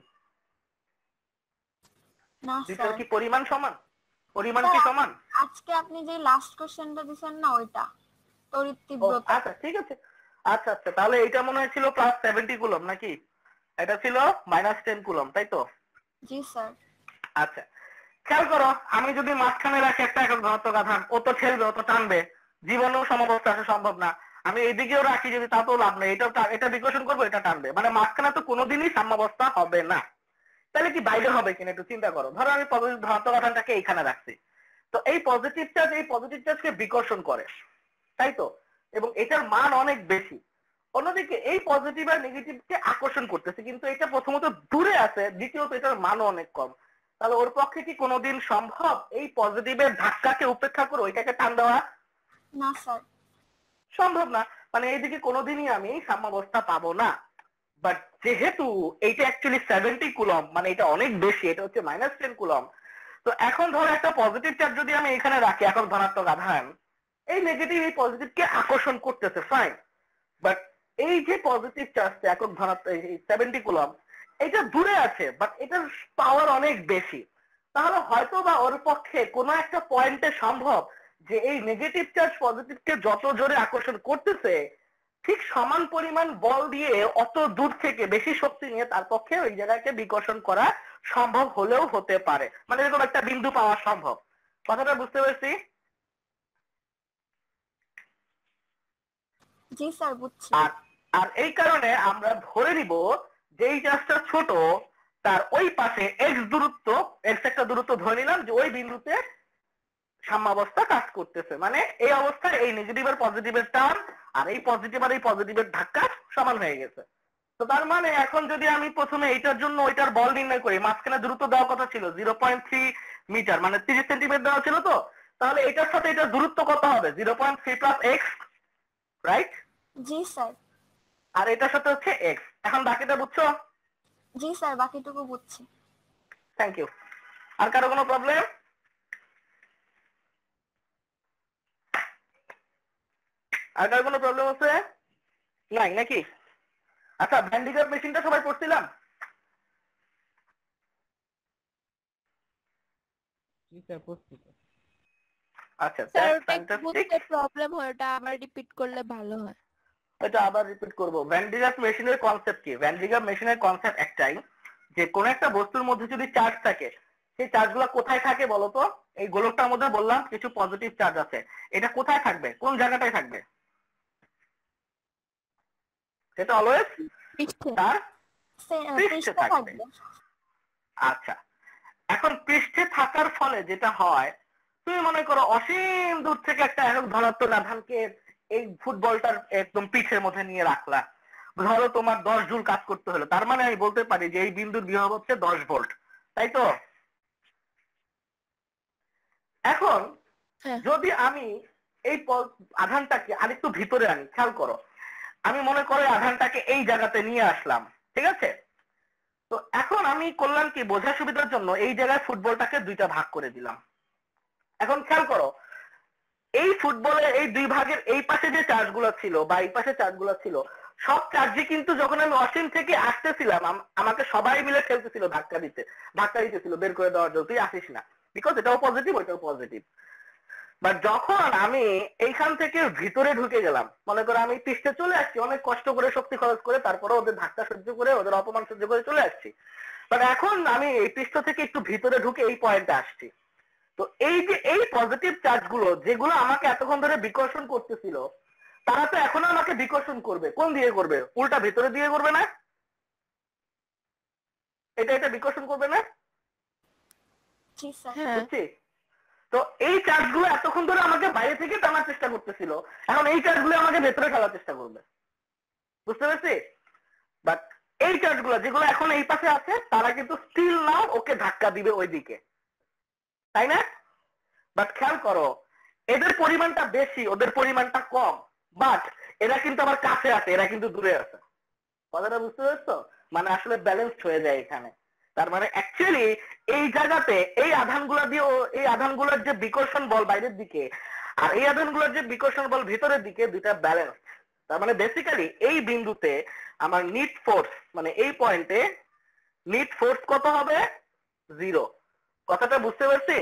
না দুইটার স্যার, কি পরিমাণ সমান পরিমাণ কি সমান আজকে আপনি যে লাস্ট কোশ্চেনটা দিবেন না ওইটা তড়িৎ ও তীব্রতা। আচ্ছা ঠিক আছে আচ্ছা আচ্ছা তাহলে এটা মনে হয় ছিল প্লাস সেভেন্টি কুলম নাকি এটা ছিল মাইনাস টেন কুলম তাই তো জি স্যার। আচ্ছা খেয়াল করো আমি যদি মাঝখানে রাখি একটা একক ধনাত্মক আধান ও তো ঠেলবে ও তো টানবে জীবনেও সমবস্থা আসা সম্ভব না আমি এইদিকেও রাখি যদি তা তো লাভ নেই এটা এটা বিকর্ষণ করবো এটা টানবে মানে মাঝখানে তো কোনোদিনই সাম্যাবস্থা হবে না তাহলে কি বাইরে হবে কিনা একটু চিন্তা করো ধরো আমি পজিটিভ ধনাত্মক আধানটাকে এইখানে রাখছি তো এই পজিটিভ চার্জ এই পজিটিভ চার্জকে বিকর্ষণ করে তাই তো এবং এটার মান অনেক বেশি অন্যদিকে এই পজিটিভ আর নেগেটিভকে আকর্ষণ করতেছে কিন্তু এটা প্রথমত দূরে আছে দ্বিতীয়ত এটার মানও অনেক কম তাহলে ওর পক্ষে কি কোনোদিন সম্ভব এই পজিটিভের ধাক্কাকে উপেক্ষা করে ওইটাকে টান দেওয়া না স্যার সম্ভব না মানে এইদিকে কোনোদিনই আমি সাম্যাবস্থা পাবো না বাট যেহেতু এইটা অ্যাকচুয়ালি সেভেন্টি কুলম মানে এটা অনেক বেশি এটা হচ্ছে মাইনাস টেন কুলম তো এখন ধরো একটা পজিটিভ চার্জ যদি আমি এখানে রাখি একক ধনাত্মক আধান এই নেগেটিভ এই পজিটিভকে আকর্ষণ করতেছে ফাইন বাট এই যে পজিটিভ চার্জটা একক ধনাত্মক সেভেন্টি কুলম এটা দূরে আছে বাট এটার পাওয়ার অনেক বেশি তাহলে হয়তো বা ওর পক্ষে কোনো একটা পয়েন্টে সম্ভব যে এই নেগেটিভ চার্জ পজিটিভকে যত জোরে আকর্ষণ করতেছে ঠিক সমান পরিমাণ বল দিয়ে অত দূর থেকে বেশি শক্তি নিয়ে তার পক্ষে ওই জায়গাকে বিকর্ষণ করা সম্ভব হলেও হতে পারে মানে এরকম একটা বিন্দু পাওয়া সম্ভব কথাটা বুঝতে পেরেছি জি স্যার বুঝছি। আর আর এই কারণে আমরা ধরে নিব যে এই চার্জটা ছোট তার ওই পাশে এক্স দূরত্ব এক্স একটা দূরত্ব ধরে নিলাম যে ওই বিন্দুতে সাম্যাবস্থা কাজ করতেছে মানে এই অবস্থায় এই নেগেটিভ আর পজিটিভের টান আর এই পজিটিভ আর এই পজিটিভের ধাক্কা সমান হয়ে গেছে তো তার মানে এখন যদি আমি প্রথমে এইটার জন্য ওইটার বল নির্ণয় করি মাঝখানে দূরত্ব দেওয়ার কথা ছিল জিরো পয়েন্ট থ্রি মিটার মানে তিরিশ সেন্টিমিটার দেওয়া ছিল তো তাহলে এটার সাথে এটার দূরত্ব কত হবে zero point three plus X right জি স্যার। আর এটার সাথে হচ্ছে এক্স এখন বাকিটা বুঝছো জি স্যার বাকিটুকু বুঝছি। থ্যাংক ইউ আর কারো কোনো প্রবলেম আর কারো কোনো প্রবলেম আছে নাই নাকি আচ্ছা ভ্যান্ডিগার মেশিনটা সবাই পড়ছিলাম জি স্যার প্রস্তুত আচ্ছা স্যার ওটা একটু ফ্যান্টাস্টিক বুঝতে প্রবলেম হয় ওটা আবার রিপিট করলে ভালো হয় এটা আবার রিপিট করব ভ্যান্ডিগার মেশিনের কনসেপ্ট কি ভ্যান্ডিগার মেশিনের কনসেপ্ট একটাই যে কোন একটা বস্তুর মধ্যে যদি চার্জ থাকে সেই চার্জগুলো কোথায় থাকে বলো তো এই গোলকটার মধ্যে বললাম কিছু পজিটিভ চার্জ আছে এটা কোথায় থাকবে কোন জায়গাটায় থাকবে সেটা অলওয়েজ পৃষ্ঠে তার সে- আহ, পৃষ্ঠে পৃষ্ঠে থাকবে থাকবে। আচ্ছা এখন পৃষ্ঠে থাকার ফলে যেটা হয় তুমি মনে করো অসীম দূর থেকে একটা একক ধনাত্মক আধানকে এই ফুটবলটার একদম পিঠের মধ্যে নিয়ে রাখলা ধরো তোমার দশ জুল কাজ করতে হলো তার মানে আমি বলতে পারি যে এই বিন্দুর বিভব হচ্ছে দশ ভোল্ট তাই তো এখন হ্যাঁ। যদি আমি এই প- আধানটাকে আরেকটু ভিতরে আনি খেয়াল করো আমি মনে করো এই আধানটাকে এই জায়গাতে নিয়ে আসলাম ঠিক আছে তো এখন আমি করলাম কি বোঝার সুবিধার জন্য এই জায়গায় ফুটবলটাকে দুইটা ভাগ করে দিলাম এখন খেয়াল করো এই ফুটবলের এই দুই ভাগের এই পাশে যে চার্জগুলো ছিল বা এই পাশে চার্জগুলো ছিল সব চার্জই কিন্তু যখন আমি অসীম থেকে আসতেছিলাম আম- আমাকে সবাই মিলে খেলতেছিল ধাক্কা দিতে ধাক্কা দিতেছিল বের করে দেওয়ার জন্য তুই আসিস না বিকজ এটাও পজিটিভ ওইটাও পজিটিভ বাট যখন আমি এইখান থেকে ভিতরে ঢুকে গেলাম মনে করো আমি পৃষ্ঠে চলে আসছি অনেক কষ্ট করে শক্তি খরচ করে তারপরে ওদের ধাক্কা সহ্য করে ওদের অপমান সহ্য করে চলে আসছি বাট এখন আমি এই পৃষ্ঠ থেকে একটু ভিতরে ঢুকে এই পয়েন্টে আসছি তো এই যে এই পজিটিভ চার্জ গুলো যেগুলো আমাকে এতক্ষণ ধরে বিকর্ষণ করতেছিল তারা তো এখন আমাকে বিকর্ষণ করবে কোন দিয়ে করবে উল্টা ভিতরে দিয়ে করবে না এটা এটা বিকর্ষণ করবে না জি স্যার। হ্যাঁ বুঝছি তো এই চার্জ গুলো এতক্ষণ ধরে আমাকে বাইরে থেকে টানার চেষ্টা করতেছিল এখন এই চার্জ গুলো আমাকে ভেতরে ফেলার চেষ্টা করবে বুঝতে পেরেছি বাট এই চার্জ গুলো যেগুলো এখন এই পাশে আছে তারা কিন্তু স্টিল নাও ওকে ধাক্কা দিবে ওইদিকে তাই না বাট খেয়াল করো এদের পরিমাণটা বেশি ওদের পরিমাণটা কম বাট এরা কিন্তু আবার কাছে আছে এরা কিন্তু দূরে আছে কথাটা বুঝতে পারছো মানে আসলে ব্যালেন্সড হয়ে যায় এখানে তার মানে অ্যাকচুয়ালি এই জায়গাতে এই আধানগুলো দিয়ে ও- এই আধানগুলোর যে বিকর্ষণ বল বাইরের দিকে আর এই আধানগুলোর যে বিকর্ষণ বল ভিতরের দিকে দুইটা ব্যালেন্স তার মানে বেসিক্যালি এই বিন্দুতে আমার নিট ফোর্স মানে এই পয়েন্টে নিট ফোর্স কত হবে? জিরো। কথাটা বুঝতে পারছি?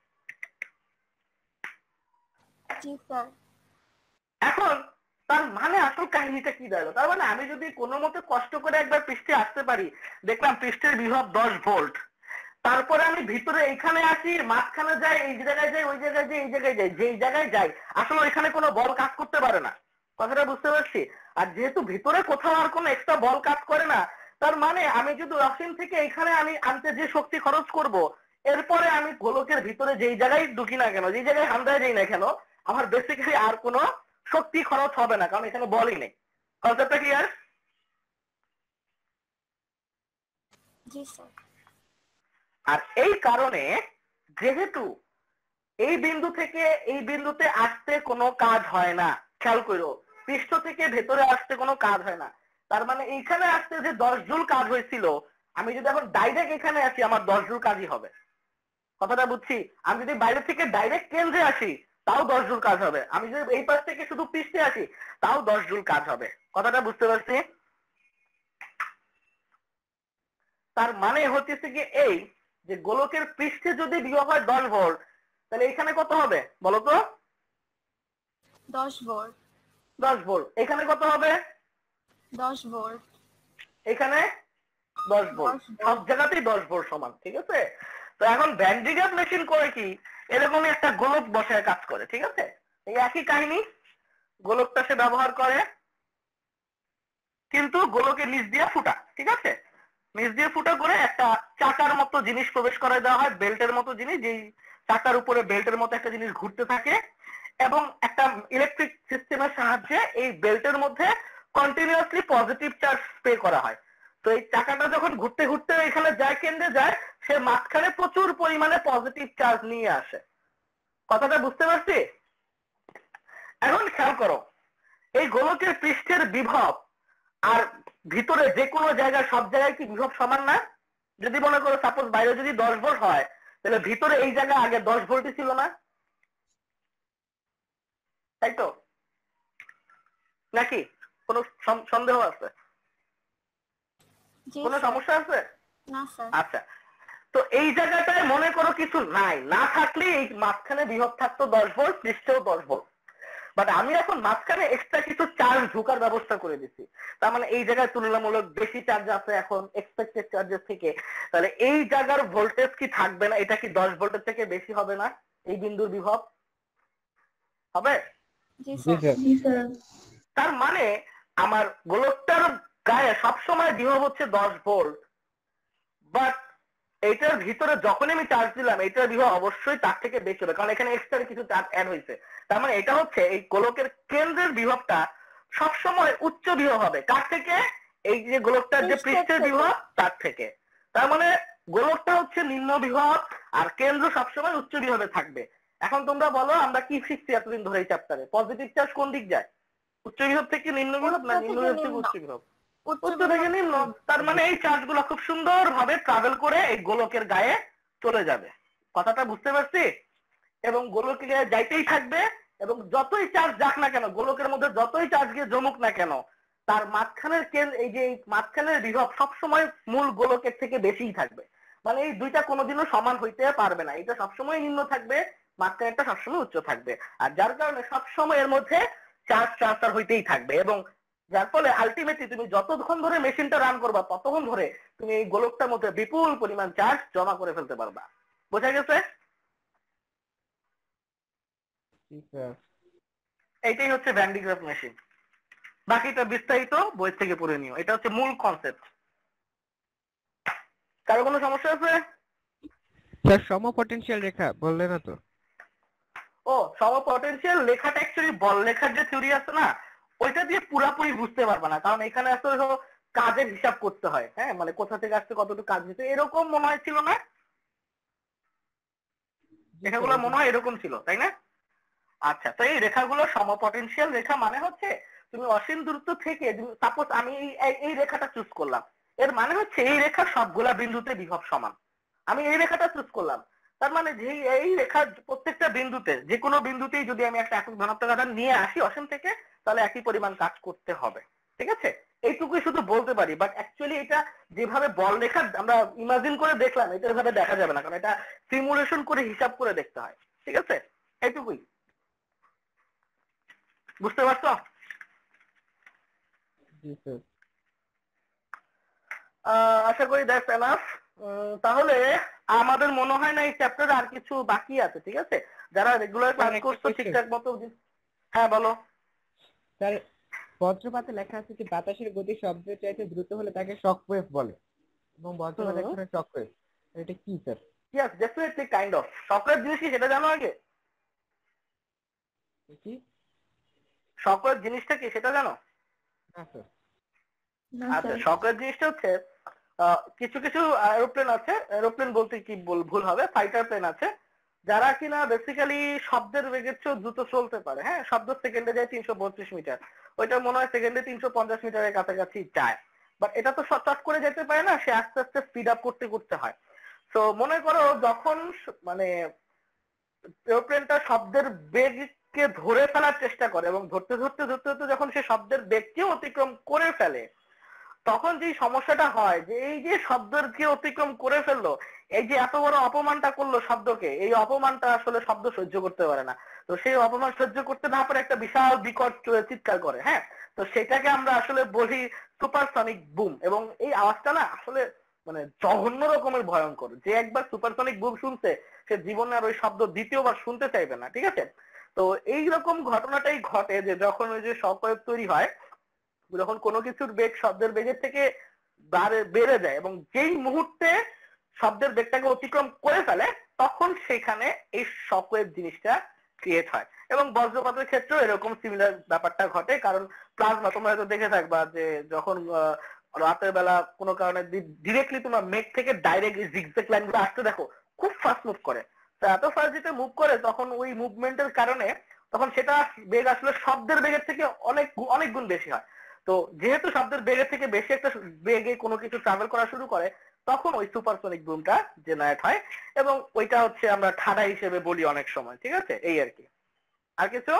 জি স্যার। এখন তার মানে আসল কাহিনীটা কি দাঁড়ালো? তার মানে আমি যদি কোনো মতে কষ্ট করে একবার পৃষ্ঠে আসতে পারি, দেখলাম পৃষ্ঠের বিভব দশ ভোল্ট, তারপরে আমি ভিতরে এইখানে আসি, মাঝখানে যাই, এই জায়গায় যাই, ওই জায়গায় যাই, এই জায়গায় যাই, যেই জায়গায় যাই আসলে ওইখানে কোনো বল কাজ করতে পারে না। কথাটা বুঝতে পারছি? আর যেহেতু ভিতরে কোথাও আর কোনো এক্সট্রা বল কাজ করে না, তার মানে আমি যদি অসীম থেকে এখানে আমি আনতে যে শক্তি খরচ করব, এরপরে আমি গোলকের ভিতরে যেই জায়গায় ঢুকি না কেন, যেই জায়গায় হান্দায় যাই না কেন, আমার বেসিক্যালি আর কোনো শক্তি খরচ হবে না, কারণ এখানে বলই নেই। কনসেপ্টটা ক্লিয়ার? জি স্যার। আর এই কারণে যেহেতু এই বিন্দু থেকে এই বিন্দুতে আসতে কোনো কাজ হয় না, খেয়াল করো, পৃষ্ঠ থেকে ভেতরে আসতে কোনো কাজ হয় না, তার মানে এইখানে আসতে যে দশ জুল কাজ হয়েছিল, আমি যদি এখন ডাইরেক্ট এখানে আসি আমার দশ জুল কাজই হবে। কথাটা বুঝছি? আমি যদি বাইরে থেকে ডাইরেক্ট কেন্দ্রে আসি তাও দশ জুল কাজ হবে, আমি যদি এই পাশ থেকে শুধু পৃষ্ঠে আসি তাও দশ জুল কাজ হবে। কথাটা বুঝতে পারছি? তার মানে হচ্ছে কি এই যে গোলকের পৃষ্ঠে যদি বিভব হয় দশ ভোল্ট, তাহলে এখানে কত হবে বলো তো? দশ ভোল্ট। দশ ভোল্ট। এখানে কত হবে? দশ ভোল্ট। এখানে দশ ভোল্ট। দশ ভোল্ট। সব জায়গাতেই দশ ভোল্ট সমান, ঠিক আছে? তো এখন ভ্যান ডি গ্রাফ মেশিন করে কি, এরকমই একটা গোলক বসায় কাজ করে, ঠিক আছে? এই একই কাহিনী, গোলকটা সে ব্যবহার করে, কিন্তু গোলকের নিচ দিয়ে ফুটা, ঠিক আছে? নিচ দিয়ে ফুটা করে একটা চাকার মতো জিনিস প্রবেশ করায় দেওয়া হয়, বেল্টের মতো জিনিস, যেই চাকার উপরে বেল্টের মতো একটা জিনিস ঘুরতে থাকে, এবং একটা ইলেকট্রিক সিস্টেমের সাহায্যে এই বেল্টের মধ্যে কন্টিনিউয়াসলি পজিটিভ চার্জ স্প্রে করা হয়। তো এই চাকাটা যখন ঘুরতে ঘুরতে এখানে যায়, কেন্দ্রে যায়, সে মাঝখানে প্রচুর পরিমাণে পজিটিভ চার্জ নিয়ে আসে। কথাটা বুঝতে পারছি? এখন খেয়াল করো, এই গোলকের পৃষ্ঠের বিভব আর ভিতরে যে কোনো জায়গায় সব জায়গায় কি বিভব সমান না? যদি মনে করো সাপোজ বাইরে যদি দশ ভোল্ট হয়, তাহলে ভিতরে এই জায়গায় আগে দশ ভোল্টই ছিল না, তাই তো? নাকি কোনো সন্দেহ আছে? জি কোনো স্যার। সমস্যা আছে? না স্যার। আচ্ছা, তো এই জায়গাটায় মনে করো কিছু নাই, না থাকলে এই মাঝখানে বিভব থাকতো দশ ভোল্ট, পৃষ্ঠেও দশ ভোল্ট, বাট আমি এখন মাঝখানে এক্সট্রা কিছু চার্জ ঢোকার ব্যবস্থা করে দিচ্ছি। তার মানে এই জায়গায় তুলনামূলক বেশি চার্জ আছে এখন এক্সপেক্টেড চার্জের থেকে, তাহলে এই জায়গার ভোল্টেজ কি থাকবে না? এটা কি দশ ভোল্টের থেকে বেশি হবে না? এই বিন্দুর বিভব হবে? জি জি স্যার। স্যার। তার মানে আমার গোলকটার গায়ে সবসময় বিভব হচ্ছে দশ ভোল্ট, বাট এইটার ভিতরে যখন আমি চার্জ দিলাম এইটার বিভব অবশ্যই তার থেকে বেশি হবে, কারণ এখানে এক্সট্রা কিছু চার্জ অ্যাড হয়েছে। তার মানে এটা হচ্ছে এই গোলকের কেন্দ্রের বিভবটা সবসময় উচ্চ বিভব হবে। কার থেকে? এই যে গোলকটার যে পৃষ্ঠের বিভব তার থেকে। তার মানে গোলকটা হচ্ছে নিম্ন বিভব আর কেন্দ্র সবসময় উচ্চ বিভবে থাকবে। এখন তোমরা বলো আমরা কি শিখছি এতদিন ধরে এই চ্যাপ্টারে? পজিটিভ চার্জ কোন দিক যায়? উচ্চ বিভব থেকে নিম্ন বিভব না নিম্ন বিভব থেকে উচ্চ বিভব? উচ্চ থেকে নিম্ন। তার মানে এই চার্জ গুলো খুব সুন্দর ভাবে ট্রাভেল করে এই গোলকের গায়ে চলে যাবে। কথাটা বুঝতে পারছি? এবং গোলকের গায়ে যাইতেই থাকবে, এবং যতই চার্জ যাক না কেন, গোলকের মধ্যে যতই চার্জ গিয়ে জমুক না কেন, তার মাঝখানের কেন্দ্র এই যে মাঝখানের বিভব সবসময় মূল গোলকের থেকে বেশিই থাকবে। মানে এই দুইটা কোনোদিনও সমান হইতে পারবে না, এটা সবসময় নিম্ন থাকবে, মাঝখানেরটা সবসময় উচ্চ থাকবে। আর যার কারণে সবসময় এর মধ্যে চার্জ ট্রান্সফার হইতেই থাকবে, এবং যার ফলে আলটিমেটলি তুমি যতক্ষণ ধরে মেশিনটা রান করবা ততক্ষণ ধরে তুমি এই গোলকটার মধ্যে বিপুল পরিমাণ চার্জ জমা করে ফেলতে পারবা। বোঝা গেছে? এইটাই হচ্ছে ভ্যান ডি গ্রাফ মেশিন। বাকিটা বিস্তারিত বই থেকে পড়ে নিও, এটা হচ্ছে মূল কনসেপ্ট। কারো কোনো সমস্যা আছে? স্যার সম পটেনশিয়াল রেখা বললে না তো? ও, সম পটেনশিয়াল লেখাটা অ্যাকচুয়ালি বল লেখার যে থিওরি আছে না, ওইটা দিয়ে পুরাপুরি বুঝতে পারবে না, কারণ এখানে আসলে কাজের হিসাব করতে হয়। হ্যাঁ, মানে কোথা থেকে আসছে, কতটুকু কাজ দিতে, এরকম মনে হয় ছিল না? রেখাগুলো মনে হয় এরকম ছিল, তাই না? আচ্ছা, তো এই রেখাগুলো সমপটেনশিয়াল রেখা মানে হচ্ছে তুমি অসীম দূরত্ব থেকে, সাপোজ আমি এই রেখাটা চুজ করলাম, এর মানে হচ্ছে এই রেখার সবগুলা বিন্দুতে বিভব সমান। আমি এই রেখাটা চুজ করলাম, তার মানে যে এই রেখার প্রত্যেকটা বিন্দুতে যে কোনো বিন্দুতেই যদি আমি একটা একক ধনাত্মক আধান নিয়ে আসি অসীম থেকে, তাহলে একই পরিমাণ কাজ করতে হবে। ঠিক আছে, এইটুকুই শুধু বলতে পারি, বাট অ্যাকচুয়ালি এটা যেভাবে বল রেখা আমরা ইমাজিন করে দেখলাম এটা এভাবে দেখা যাবে না, কারণ এটা সিমুলেশন করে হিসাব করে দেখতে হয়। ঠিক আছে, এইটুকুই, বুঝতে পারছো? জি স্যার। আশা করি দ্যাটস এনাফ। তাহলে আমাদের মনে হয় না এই চ্যাপ্টারে আর কিছু বাকি আছে। ঠিক আছে, যারা রেগুলার ক্লাস করছো ঠিকঠাক মতো। হ্যাঁ বলো স্যার। বজ্রপাতে লেখা আছে যে বাতাসের গতি শব্দের চাইতে দ্রুত হলে তাকে শকওয়েভ বলে, এবং বজ্রপাত এক ধরনের শকওয়েভ। এটা কি sir? Yes, definitely kind of. Shockwave জিনিস কি সেটা জানো আগে? কি শকওয়েভ জিনিসটা কি সেটা জানো? না স্যার। আচ্ছা, শকওয়েভ জিনিসটা হচ্ছে কিছু কিছু এরোপ্লেন আছে, এরোপ্লেন বলতে কি ভুল হবে, ফাইটার প্লেন আছে যারা কিনা বেসিক্যালি শব্দের বেগের চেয়েও দ্রুত চলতে পারে। হ্যাঁ, শব্দ সেকেন্ডে যায় তিনশো বত্রিশ মিটার, ওইটা মনে হয় সেকেন্ডে তিনশো পঞ্চাশ মিটারের কাছাকাছি যায়। বাট এটা তো চট করে যেতে পারে না, সে আস্তে আস্তে স্পিড আপ করতে করতে হয়। তো মনে করো যখন মানে এরোপ্লেনটা শব্দের বেগকে ধরে ফেলার চেষ্টা করে এবং ধরতে ধরতে ধরতে ধরতে যখন সে শব্দের বেগকেও অতিক্রম করে ফেলে, তখন যে সমস্যাটা হয় যে এই যে শব্দকে অতিক্রম করে ফেললো, এই যে এত বড় অপমানটা করলো শব্দকে, এই অপমানটা আসলে শব্দ সহ্য করতে পারে না। তো সেই অপমান সহ্য করতে না পারে একটা বিশাল বিকট চিৎকার করে। হ্যাঁ, তো সেটাকে আমরা আসলে বলি সুপারসনিক বুম। এবং এই আওয়াজটা না আসলে মানে জঘন্য রকমের ভয়ঙ্কর। যে একবার সুপারসনিক বুম শুনছে সে জীবনে আর ওই শব্দ দ্বিতীয়বার শুনতে চাইবে না। ঠিক আছে, তো এইরকম ঘটনাটাই ঘটে যে যখন ওই যে শকওয়েভ তৈরি হয়, যখন কোনো কিছুর বেগ শব্দের বেগের থেকে বেড়ে যায় এবং যেই মুহূর্তে শব্দের বেগটাকে অতিক্রম করে ফেলে তখন সেখানে এই শকওয়েভ জিনিসটা ক্রিয়েট হয়। এবং বজ্রপাতের ক্ষেত্রেও এরকম সিমিলার ব্যাপারটা ঘটে, কারণ প্লাজমা তোমরা হয়তো দেখে থাকবা যে যখন রাতের বেলা কোনো কারণে ডিরেক্টলি তোমার মেঘ থেকে ডাইরেক্ট জিগজ্যাগ লাইনগুলো আসতে দেখো, খুব ফাস্ট মুভ করে। তো এত ফাস্ট যেতে মুভ করে তখন ওই মুভমেন্টের কারণে তখন সেটা বেগ আসলে শব্দের বেগের থেকে অনেক অনেক গুণ বেশি হয়। তো যেহেতু শব্দের বেগের থেকে বেশি একটা বেগে কোনো কিছু ট্রাভেল করা শুরু করে তখন ওই সুপারসনিক বুমটা জেনারেট হয়, এবং ওইটা হচ্ছে আমরা ঠাডা হিসেবে বলি অনেক সময়। ঠিক আছে, এই আর কি। আর কিছু?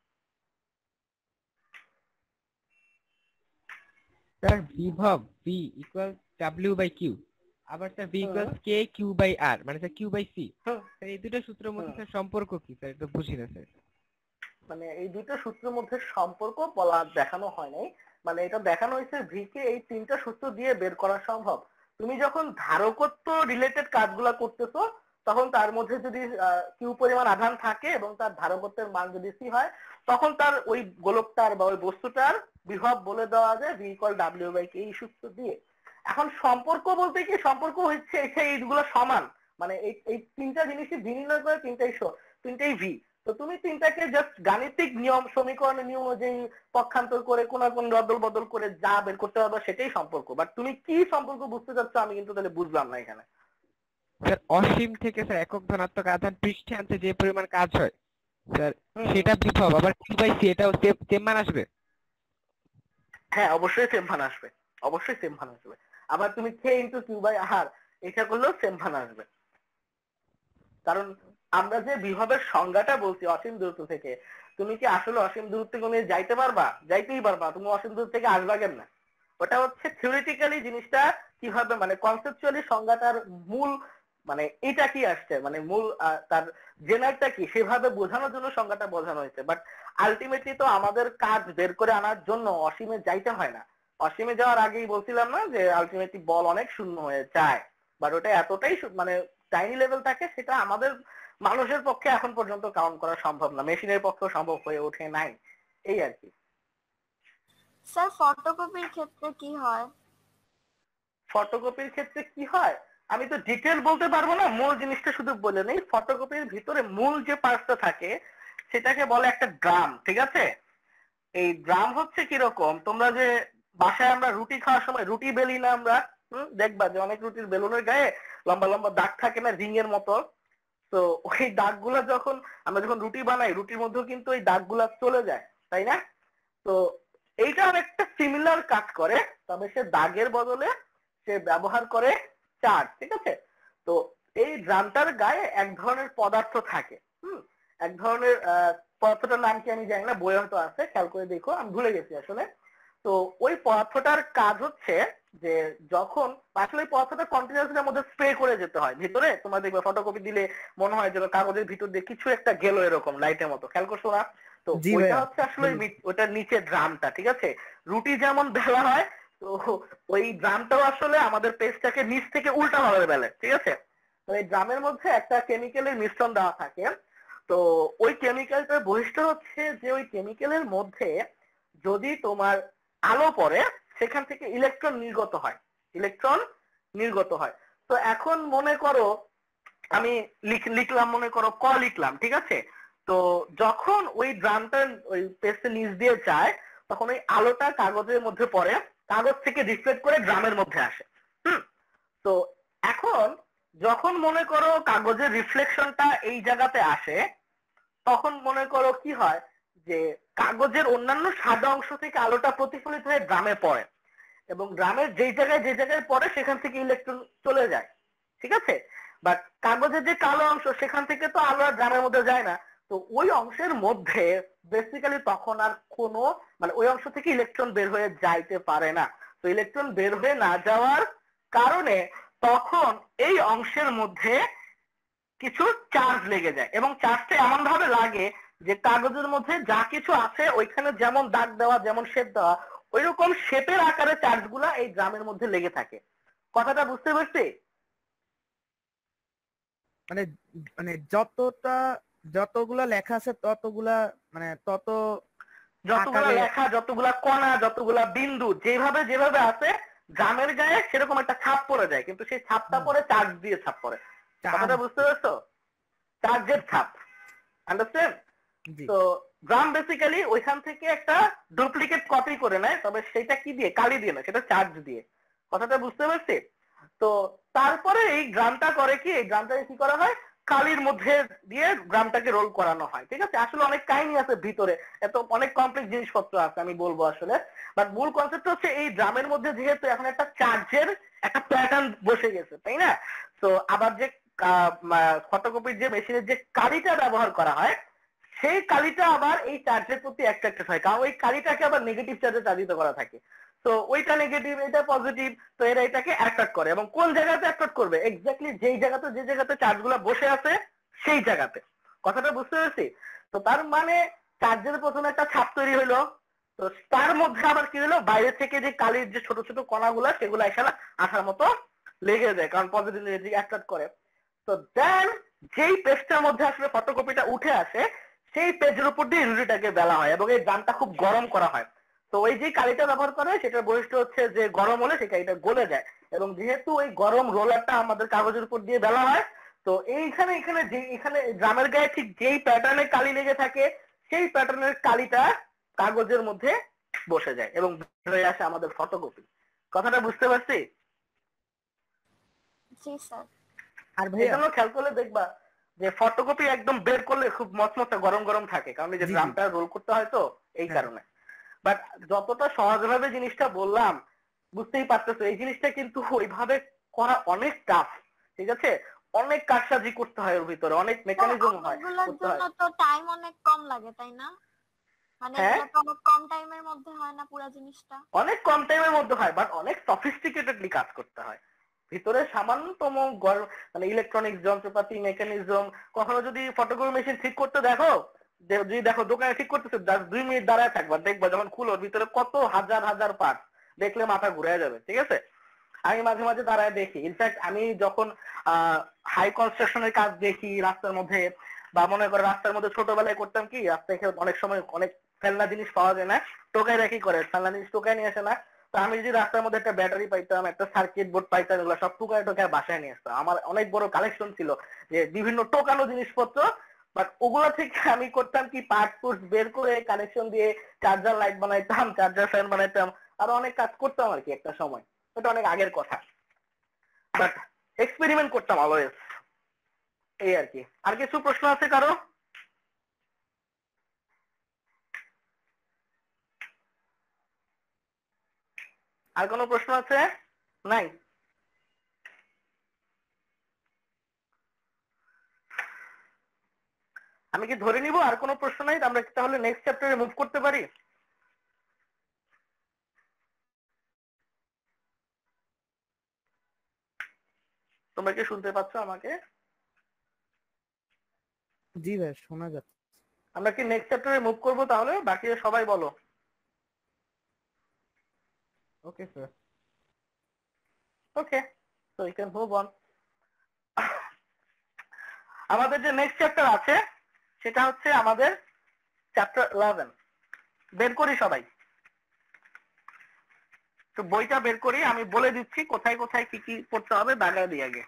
স্যার বিভব V equals W by Q, আবার sir V equals K Q by R, মানে sir Q by C. Sir এই দুটো সূত্রের মধ্যে স্যার সম্পর্ক কি স্যার? এটা বুঝি না স্যার। মানে এই দুটো সূত্রের মধ্যে সম্পর্ক বলা দেখানো হয় নাই, মানে এটা দেখানো হয়েছে ভি কে এই তিনটা সূত্র দিয়ে বের করা সম্ভব। তুমি যখন ধারকত্ব রিলেটেড কাজগুলা করতেছো তখন তার মধ্যে যদি কিউ পরিমাণ আধান থাকে এবং তার ধারকত্বের মান যদি সি হয় তখন তার ওই গোলকটার বা ওই বস্তুটার বিভব বলে দেওয়া যায় V equal W by K এই সূত্র দিয়ে। এখন সম্পর্ক বলতে কি, সম্পর্ক হচ্ছে এইগুলো সমান, মানে এই এই তিনটা জিনিসই ভি নির্ণয় করে তিনটাই তিনটাই ভি। তো তুমি তিনটাকে জাস্ট গাণিতিক নিয়ম সমীকরণের নিয়ম অনুযায়ী পক্ষান্তর করে কোন কোন রদল বদল করে যা বের করতে পারবে সেটাই সম্পর্ক। বাট তুমি কি সম্পর্ক বুঝতে চাচ্ছ আমি কিন্তু তাহলে বুঝলাম না এখানে। স্যার অসীম থেকে স্যার একক ধনাত্মক আধান পৃষ্ঠে আনতে যে পরিমাণ কাজ হয় স্যার সেটা বিভব, আবার কিউ বাই সি এটাও সেম মান আসবে? হ্যাঁ অবশ্যই সেম মান আসবে, অবশ্যই সেম মান আসবে। আবার তুমি K into Q by R এটা করলেও সেম মান আসবে, কারণ আমরা যে বিভবের সংজ্ঞাটা বলছি অসীম দূরত্ব থেকে, তুমি কি আসলে অসীম দূরত্বে কোনো যাইতে পারবা? যাইতেই পারবা, তুমি অসীম দূরত্ব থেকে আসবা কেন না? ওটা হচ্ছে থিওরিটিক্যালি জিনিসটা কিভাবে মানে কনসেপচুয়ালি সংজ্ঞাটার মূল মানে এটা কি আসছে, মানে মূল তার জেনারটা কি সেভাবে বোঝানোর জন্য সংজ্ঞাটা বোঝানো হয়েছে। বাট আলটিমেটলি তো আমাদের কাজ বের করে আনার জন্য অসীমে যাইতে হয় না। অসীমে যাওয়ার আগেই বলছিলাম না যে আলটিমেটলি বল অনেক শূন্য হয়ে যায়, বাট ওটা এতটাই মানে টাইনি লেভেল থাকে সেটা আমাদের মানুষের পক্ষে এখন পর্যন্ত কাউন্ট করা সম্ভব না, মেশিনের পক্ষেও সম্ভব হয়ে ওঠে নাই, এই আর কি। স্যার ফটোকপির ক্ষেত্রে কি হয়? ফটোকপির ক্ষেত্রে কি হয় আমি তো ডিটেল বলতে পারবো না, মূল জিনিসটা শুধু বলে নেই। ফটোকপির ভিতরে মূল যে পার্টটা থাকে সেটাকে বলে একটা ড্রাম। ঠিক আছে, এই ড্রাম হচ্ছে কিরকম, তোমরা যে বাসায় আমরা রুটি খাওয়ার সময় রুটি বেলি না আমরা, হম দেখবা যে অনেক রুটির বেলুনের গায়ে লম্বা লম্বা দাগ থাকে না রিং এর মতো। তো ওই দাগগুলা যখন আমরা যখন রুটি বানাই রুটির মধ্যেও কিন্তু ওই দাগগুলা চলে যায়, তাই না? তো এইটা অনেকটা সিমিলার কাজ করে, তবে সে দাগের বদলে সে ব্যবহার করে চার্জ। ঠিক আছে, তো এই ড্রামটার গায়ে এক ধরনের পদার্থ থাকে, হুম এক ধরনের পদার্থটার নাম কি আমি জানি না, বই হয়তো আছে, খেয়াল করে দেখো, আমি ভুলে গেছি আসলে। তো ওই পদার্থটার কাজ হচ্ছে যে যখন আসলে ওই পদার্থটা কন্টিনিউয়াসলি মধ্যে স্প্রে করে যেতে হয় ভিতরে, তোমরা দেখবে ফটোকপি দিলে মনে হয় যে কাগজের ভিতর দিয়ে কিছু একটা গেল এরকম লাইটের মতো, খেয়াল করছো না? তো জি ওইটা ভাইয়া। হচ্ছে আসলে ওইটার নিচে ড্রামটা, ঠিক আছে? রুটি যেমন বেলা হয়, তো ওই ড্রামটাও আসলে আমাদের পেস্টটাকে নিচ থেকে উল্টা ভাবে বেলে, ঠিক আছে? তো এই ড্রামের মধ্যে একটা কেমিক্যালের মিশ্রণ দেওয়া থাকে। তো ওই কেমিক্যালটার বৈশিষ্ট্য হচ্ছে যে ওই কেমিক্যালের মধ্যে যদি তোমার আলো পড়ে সেখান থেকে ইলেকট্রন নির্গত হয়, ইলেকট্রন নির্গত হয়। তো এখন মনে করো আমি লিখলাম, মনে করো ক লিখলাম, ঠিক আছে? তো যখন ওই ড্রামটা ওই পেস্টের নিচ দিয়ে যায় তখন ওই আলোটা কাগজের মধ্যে পড়ে, কাগজ থেকে রিফ্লেক্ট করে ড্রামের মধ্যে আসে। হুম। তো এখন যখন মনে করো কাগজের রিফ্লেকশনটা এই জায়গাতে আসে, তখন মনে করো কি হয় যে কাগজের অন্যান্য সাদা অংশ থেকে আলোটা প্রতিফলিত হয়ে ড্রামে পড়ে এবং ড্রামের যেই জায়গায় যে জায়গায় পড়ে সেখান থেকে ইলেকট্রন চলে যায়, ঠিক আছে? বাট কাগজের যে কালো অংশ সেখান থেকে তো আলো আর ড্রামের মধ্যে যায় না। তো ওই অংশের মধ্যে বেসিক্যালি তখন আর কোনো মানে ওই অংশ থেকে ইলেকট্রন বের হয়ে যাইতে পারে না। তো ইলেকট্রন বের হয়ে না যাওয়ার কারণে তখন এই অংশের মধ্যে কিছু চার্জ লেগে যায় এবং চার্জটা এমন ভাবে লাগে যে কাগজের মধ্যে যা কিছু আছে ওইখানে যেমন দাগ দেওয়া, যেমন শেপ দেওয়া, ওইরকম শেপের আকারে চার্জ গুলা এই ড্রামের মধ্যে লেগে থাকে। কথাটা বুঝতে পারছি? মানে মানে যতটা যতগুলা লেখা আছে ততগুলা মানে তত যতগুলা আকারে লেখা, যতগুলা কণা, যতগুলা বিন্দু যেভাবে যেভাবে আছে ড্রামের গায়ে সেরকম একটা ছাপ পড়ে যায়, কিন্তু সেই ছাপটা পড়ে চার্জ দিয়ে ছাপ পড়ে। কথাটা বুঝতে পারছো? চার্জের ছাপ, আন্ডারস্ট্যান্ড? জি তো ড্রাম বেসিক্যালি ওইখান থেকে একটা ডুপ্লিকেট কপি করে নেয়, তবে সেটা কি দিয়ে? কালি দিয়ে না, সেটা চার্জ দিয়ে। কথাটা বুঝতে পারছি? তো তারপরে এই ড্রামটা করে কি, এই ড্রামটাকে কি করা হয়, কালির মধ্যে দিয়ে ড্রামটাকে রোল করানো হয়, ঠিক আছে? আসলে অনেক কাহিনী আছে ভিতরে, এত অনেক কমপ্লেক্স জিনিসপত্র আছে আমি বলবো আসলে, বাট মূল কনসেপ্ট হচ্ছে এই ড্রামের মধ্যে যেহেতু এখন একটা চার্জের একটা প্যাটার্ন বসে গেছে, তাই না? তো আবার যে ফটোকপির যে মেশিনের যে কালিটা ব্যবহার করা হয় সেই কালিটা আবার এই চার্জের প্রতি অ্যাট্রাক্টেড হয়, কারণ ওই কালিটাকে আবার নেগেটিভ চার্জে চালিত করা থাকে। তো ওইটা নেগেটিভ, এটা পজিটিভ, তো এরা এটাকে অ্যাট্রাক্ট করে এবং কোন জায়গাতে অ্যাট্রাক্ট করবে? এক্স্যাক্টলি যেই জায়গাতে যে জায়গাতে চার্জগুলো বসে আছে সেই জায়গাতে। কথাটা বুঝতে পেরেছি? তো তার মানে চার্জের প্রথমে একটা ছাপ তৈরি হলো, তো তার মধ্যে আবার কি হলো, বাইরে থেকে যে কালির যে ছোট ছোট কণাগুলো সেগুলো এখানে আসার মতো লেগে যায়, কারণ পজিটিভ নেগেটিভ অ্যাট্রাক্ট করে। তো দেন যেই পেজটার মধ্যে আসলে ফটোকপিটা উঠে আসে সেই পেজের উপর দিয়ে রুটিটাকে বেলা হয় এবং এই ড্রামটা খুব গরম করা হয়। তো ওই যে কালিটা ব্যবহার করে সেটার বৈশিষ্ট্য হচ্ছে যে গরম হলে সেই কালিটা গলে যায় এবং যেহেতু ওই গরম রোলারটা আমাদের কাগজের উপর দিয়ে বেলা হয়, তো এইখানে এখানে যে এখানে ড্রামের গায়ে ঠিক যেই প্যাটার্নে কালি লেগে থাকে সেই প্যাটার্নের কালিটা কাগজের মধ্যে বসে যায় এবং হয়ে আসে আমাদের ফটোকপি। কথাটা বুঝতে পারছি? জি স্যার। আর ভাইয়া এজন্য খেয়াল করলে দেখবা যে ফটোকপি একদম বের করলে খুব মচমচে গরম গরম থাকে, কারণ এই যে জি, জি। ড্রামটা রোল করতে হয় তো এই হ্যাঁ। কারণে। বাট যতটা সহজভাবে জিনিসটা বললাম বুঝতেই পারতেছো এই জিনিসটা কিন্তু ওইভাবে করা অনেক টাফ, ঠিক আছে? অনেক কারসাজি করতে হয় ওর ভিতরে, অনেক মেকানিজম হয় অনেকগুলোর করতে জন্য হয়। তো টাইম অনেক কম লাগে তাই না? মানে হ্যাঁ, এগুলো তো অনেক কম টাইমের মধ্যে হয় না পুরো জিনিসটা? অনেক কম টাইমের মধ্যে হয় বাট অনেক সফিস্টিকেটেডলি কাজ করতে হয়। ভিতরে সামান্যতম গর- মানে ইলেকট্রনিক্স যন্ত্রপাতি, মেকানিজম, কখনো যদি ফটোকপি মেশিন ঠিক করতে দেখো, যে যদি দেখো দোকানে ঠিক করতেছে জাস্ট দুই মিনিট দাঁড়ায় থাকবা, দেখবা যখন খুলো ভিতরে কত হাজার হাজার পার্ট, দেখলে মাথা ঘুরে যাবে, ঠিক আছে? আমি মাঝে মাঝে দাঁড়ায় দেখি, ইনফ্যাক্ট আমি যখন হাই কনস্ট্রাকশনের কাজ দেখি রাস্তার মধ্যে, বা মনে করো রাস্তার মধ্যে ছোটবেলায় করতাম কি, রাস্তায় খেয়ে অনেক সময় অনেক ফেলনা জিনিস পাওয়া যায় না, টোকাই রাখি করে ফেলনা জিনিস টোকাই নিয়ে আসে না, তো আমি যদি রাস্তার মধ্যে একটা ব্যাটারি পাইতাম, একটা সার্কিট বোর্ড পাইতাম, এগুলো সব টুকায় টোকায় বাসায় নিয়ে আসতাম। আমার অনেক বড় কালেকশন ছিল যে বিভিন্ন টোকানো জিনিসপত্র, বাট ওগুলো থেকে আমি করতাম কি পার্ট পুর্ট বের করে কানেকশন দিয়ে চার্জার লাইট বানাইতাম, চার্জার ফ্যান বানাইতাম, আরো অনেক কাজ করতাম আর কি একটা সময়। এটা অনেক আগের কথা, বাট এক্সপেরিমেন্ট করতাম অলওয়েজ, এই আর কি। আর কিছু প্রশ্ন আছে কারো? আর কোনো প্রশ্ন আছে? নাই? আমি কি ধরে নিব আর কোনো প্রশ্ন নাই? আমরা কি তাহলে নেক্সট চ্যাপ্টারে মুভ করতে পারি? তোমরা কি শুনতে পাচ্ছ আমাকে? জি ভাই শোনা যাচ্ছে। আমরা কি নেক্সট চ্যাপ্টারে মুভ করব তাহলে? বাকি সবাই বলো। Okay sir. Okay, so we can move on. আমাদের যে নেক্সট চ্যাপ্টার আছে সেটা হচ্ছে আমাদের চ্যাপ্টার ইলেভেন। বের করি সবাই, তো বইটা বের করি, আমি বলে দিচ্ছি কোথায় কোথায় কি কি পড়তে হবে, দাগা দিয়ে আগে।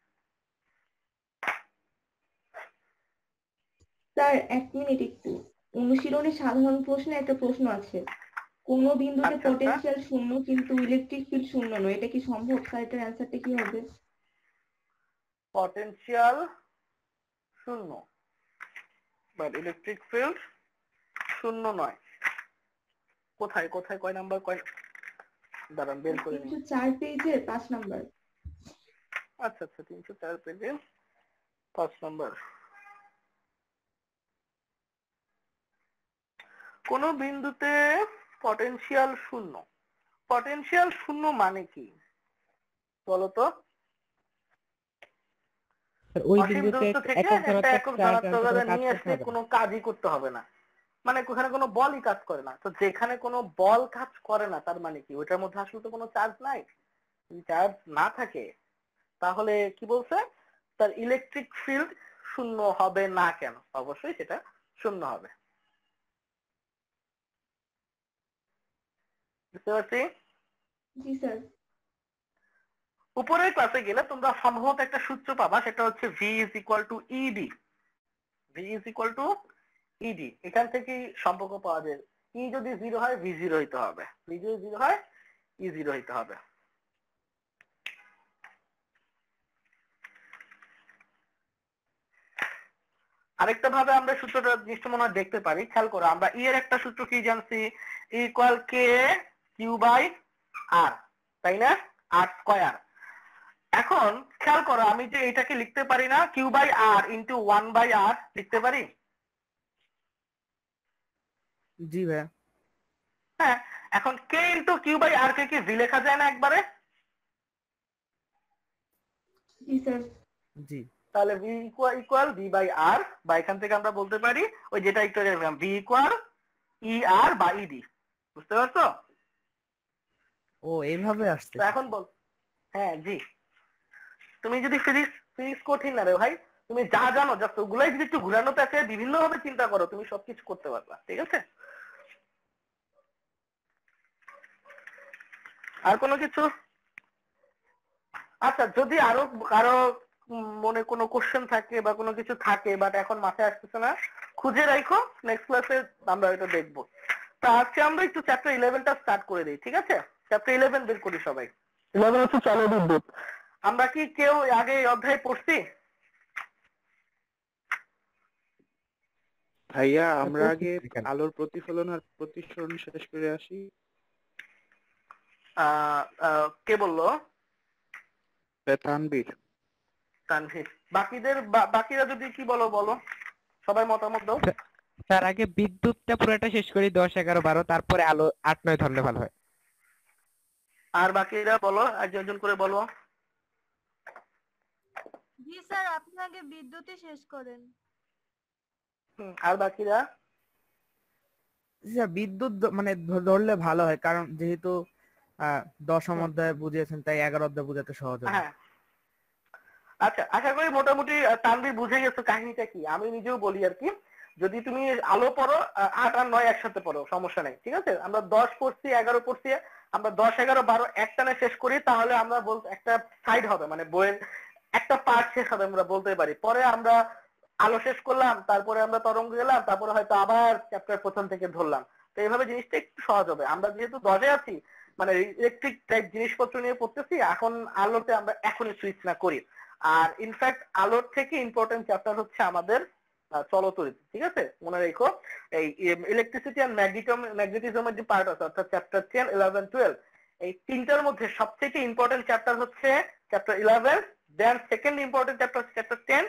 স্যার এক মিনিট একটু, অনুশীলনী সাধারণ প্রশ্নে একটা প্রশ্ন আছে, কোন বিন্দুতে আচ্ছা, আচ্ছা। পটেনশিয়াল শূন্য কিন্তু ইলেকট্রিক ফিল্ড শূন্য নয়, এটা কি সম্ভব? স্যার এটার অ্যান্সারটা কি হবে? পটেনশিয়াল শূন্য বাট ইলেকট্রিক ফিল্ড শূন্য নয়। কোথায় কোথায় কয় নাম্বার কয়? দাঁড়ান বের করে নিই। তিনশো চার পেজের পাঁচ নাম্বার। আচ্ছা আচ্ছা, তিনশো চার পেজে পাঁচ নাম্বার। কোন বিন্দুতে পটেনশিয়াল শূন্য। পটেনশিয়াল শূন্য মানে কি বলতো? ওই অসীম বিন্দুতে দূরত্ব থেকে একক একটা ধনাত্মক একক চার্জ ধনাত্মক অন্তত কাজ নিয়ে করতে আসলে হবে কোনো না। কাজই করতে হবে না, মানে ওখানে কোনো বলই কাজ করে না। তো যেখানে কোনো বল কাজ করে না তার মানে কি ওটার মধ্যে আসলে তো কোনো চার্জ নাই। যদি চার্জ না থাকে তাহলে কি বলছে, তার ইলেকট্রিক ফিল্ড শূন্য হবে না কেন? অবশ্যই সেটা শূন্য হবে। বুঝতে পারছি? জি স্যার। উপরের ক্লাসে গেলে তোমরা সম্ভবত একটা সূত্র পাবা, সেটা হচ্ছে V is equal to ED. V is equal to ED, এখান থেকেই সম্পর্ক পাওয়া যায়। ই যদি জিরো হয় ভি জিরো হইতে হবে, ভি যদি জিরো হয় ই জিরো হইতে হবে। আরেকটা ভাবে আমরা সূত্রটা নিশ্চয় মনে হয় দেখতে পারি, খেয়াল করো। আমরা ই এর একটা সূত্র কি জানছি, equal K Q by R, তাই না? R square. এখন খেয়াল করো, আমি যে এটাকে লিখতে পারি না Q by R into one by R লিখতে পারি? জি ভাই। হ্যাঁ, এখন K into Q by R কে কি ভি লেখা যায় না একবারে? জি স্যার। জি। তাহলে V equal equal V by R, বা এখান থেকে আমরা বলতে পারি ওই যেটা একটু আগে বললাম, ভি ইকুয়াল ই আর বা ইডি। বুঝতে পারছো? ও এইভাবে আসছে। তো এখন বল। হ্যাঁ জি, তুমি যদি ফিজিক্স ফিজিক্স কঠিন না রে ভাই, তুমি যা জানো জাস্ট ওগুলাই যদি একটু ঘুরানো থাকে, বিভিন্ন ভাবে চিন্তা করো, তুমি সবকিছু করতে পারবা। ঠিক আছে? আর কোনো কিছু? আচ্ছা, যদি আরো কারো মনে কোনো কোশ্চেন থাকে বা কোনো কিছু থাকে বাট এখন মাথায় আসতেছে না, খুঁজে রাখো, নেক্সট ক্লাসে আমরা এটা দেখবো। তা আজকে আমরা একটু চ্যাপ্টার ইলেভেনটা স্টার্ট করে দিই। ঠিক আছে? চ্যাপ্টার ইলেভেন বের করি সবাই। ইলেভেন হচ্ছে চলো বিদ্যুৎ। আমরা কি কেউ আগে এই অধ্যায় পড়ছি? ভাইয়া আমরা আগে আলোর প্রতিফলন আর প্রতিসরণ শেষ করে আসি। আহ, আহ, কে বললো? তানভীর। তানভীর। বাকিদের বা- বাকিরা যদি কি বলো বলো, সবাই মতামত দাও। তার আগে বিদ্যুৎটা পুরোটা শেষ করি, দশ এগারো বারো, তারপরে আলো আট নয় ধরলে ভালো হয়। আর বাকিরা বলো, একজন একজন করে বলো। জি স্যার, আপনি আগে বিদ্যুৎই শেষ করেন। হুম, আর বাকিরা? স্যার বিদ্যুৎ দ- মানে ধ- ধরলে ভালো হয়, কারণ যেহেতু আহ দশম অধ্যায় বুঝিয়েছেন তাই এগারো অধ্যায় বুঝাতে সহজ হবে। হ্যাঁ, আচ্ছা, আশা করি মোটামুটি আহ, তানভীর বুঝে গেছো কাহিনীটা কি। আমি নিজেও বলি আর কি, যদি তুমি আলো পড়ো, আহ, আট আর নয় একসাথে পড়ো, সমস্যা নেই। ঠিক আছে? আমরা দশ পড়ছি, এগারো পড়ছি, আমরা দশ এগারো বারো একটানে শেষ করি, তাহলে আমরা বলতে একটা সাইড হবে, মানে বইয়ের একটা পার্ট শেষ হবে, আমরা বলতে পারি। পরে আমরা আলো শেষ করলাম, তারপরে আমরা তরঙ্গ গেলাম, তারপরে হয়তো আবার চ্যাপ্টার প্রথম থেকে ধরলাম। তো এইভাবে জিনিসটা একটু সহজ হবে। আমরা যেহেতু দশে আছি, মানে ইলেকট্রিক টাইপ জিনিসপত্র নিয়ে পড়তেছি, এখন আলোতে আমরা এখনই সুইচ না করি। আর ইনফ্যাক্ট আলোর থেকে ইম্পর্টেন্ট চ্যাপ্টার হচ্ছে আমাদের চলতরিৎ। ঠিক আছে? মনে রেখো, এই ইলেকট্রিসিটি এন্ড ম্যাগনেটিজম ম্যাগনেটিজমের যে পার্ট আছে, অর্থাৎ চ্যাপ্টার টেন ইলেভেন টুয়েলভ, এই তিনটার মধ্যে সবচেয়ে ইম্পর্টেন্ট চ্যাপ্টার হচ্ছে chapter eleven, then second important chapter chapter ten,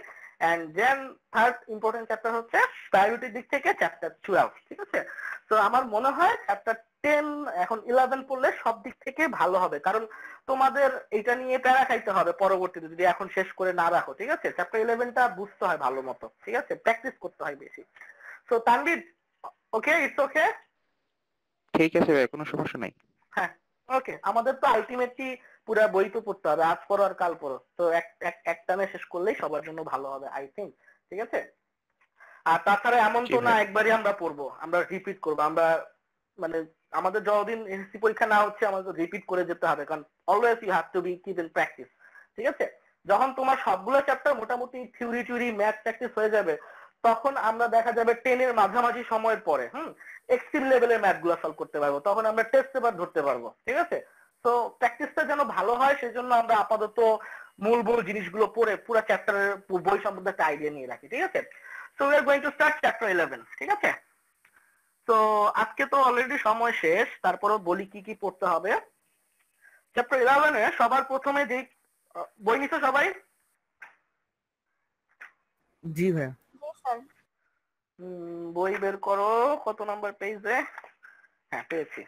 and then third important chapter হচ্ছে প্রায়োরিটির দিক থেকে চ্যাপ্টার টুয়েলভ, ঠিক আছে? তো আমার মনে হয় চ্যাপ্টার টেন এখন ইলেভেন পড়লে সব দিক থেকে ভালো হবে, কারণ তোমাদের এটা নিয়ে প্যারা খাইতে হবে পরবর্তীতে যদি এখন শেষ করে না রাখো, ঠিক আছে? চ্যাপ্টার ইলেভেনটা বুঝতে হয় ভালো মতো, ঠিক আছে? প্র্যাকটিস করতে হয় বেশি। So Tanvir, okay, it's okay? ঠিক আছে ভাই, কোনো সমস্যা নাই। হ্যাঁ, ওকে। আমাদের তো আলটিমেটলি পুরো বই তো পড়তে হবে, আজ পড়ো আর কাল পড়ো, তো এক এক- এক টানে শেষ করলেই সবার জন্য ভালো হবে আই থিঙ্ক, ঠিক আছে? আর তাছাড়া এমন তো জি না ভাই। একবারই আমরা পড়বো, আমরা রিপিট করবো, আমরা মানে আমাদের যতদিন এসএসসি পরীক্ষা না হচ্ছে আমাদের রিপিট করে যেতে হবে, কারণ always you have to be keep in practice, ঠিক আছে? যখন তোমার সবগুলো চ্যাপ্টার মোটামুটি থিওরি টিউরি ম্যাথ প্র্যাকটিস হয়ে যাবে, তখন আমরা দেখা যাবে টেনের মাঝামাঝি সময়ের পরে হুম এক্সট্রিম লেভেলের ম্যাথ গুলো সলভ করতে পারবো, তখন আমরা টেস্ট পেপার ধরতে পারবো, ঠিক আছে? তো প্র্যাকটিসটা যেন ভালো হয় সেজন্য আমরা আপাতত মূল মূল জিনিসগুলো পড়ে পুরো চ্যাপ্টারের বই সম্বন্ধে একটা আইডিয়া নিয়ে রাখি, ঠিক আছে? So we are going to start chapter eleven, ঠিক আছে? তো আজকে তো অলরেডি সময় শেষ, তারপরও বলি কি কি পড়তে হবে। চ্যাপ্টার ইলেভেন এ সবার প্রথমে যে আহ, বই নিছো সবাই? জি ভাইয়া। জি স্যার। হুম, বই বের করো, কত নাম্বার পেজে? হ্যাঁ, পেয়েছি।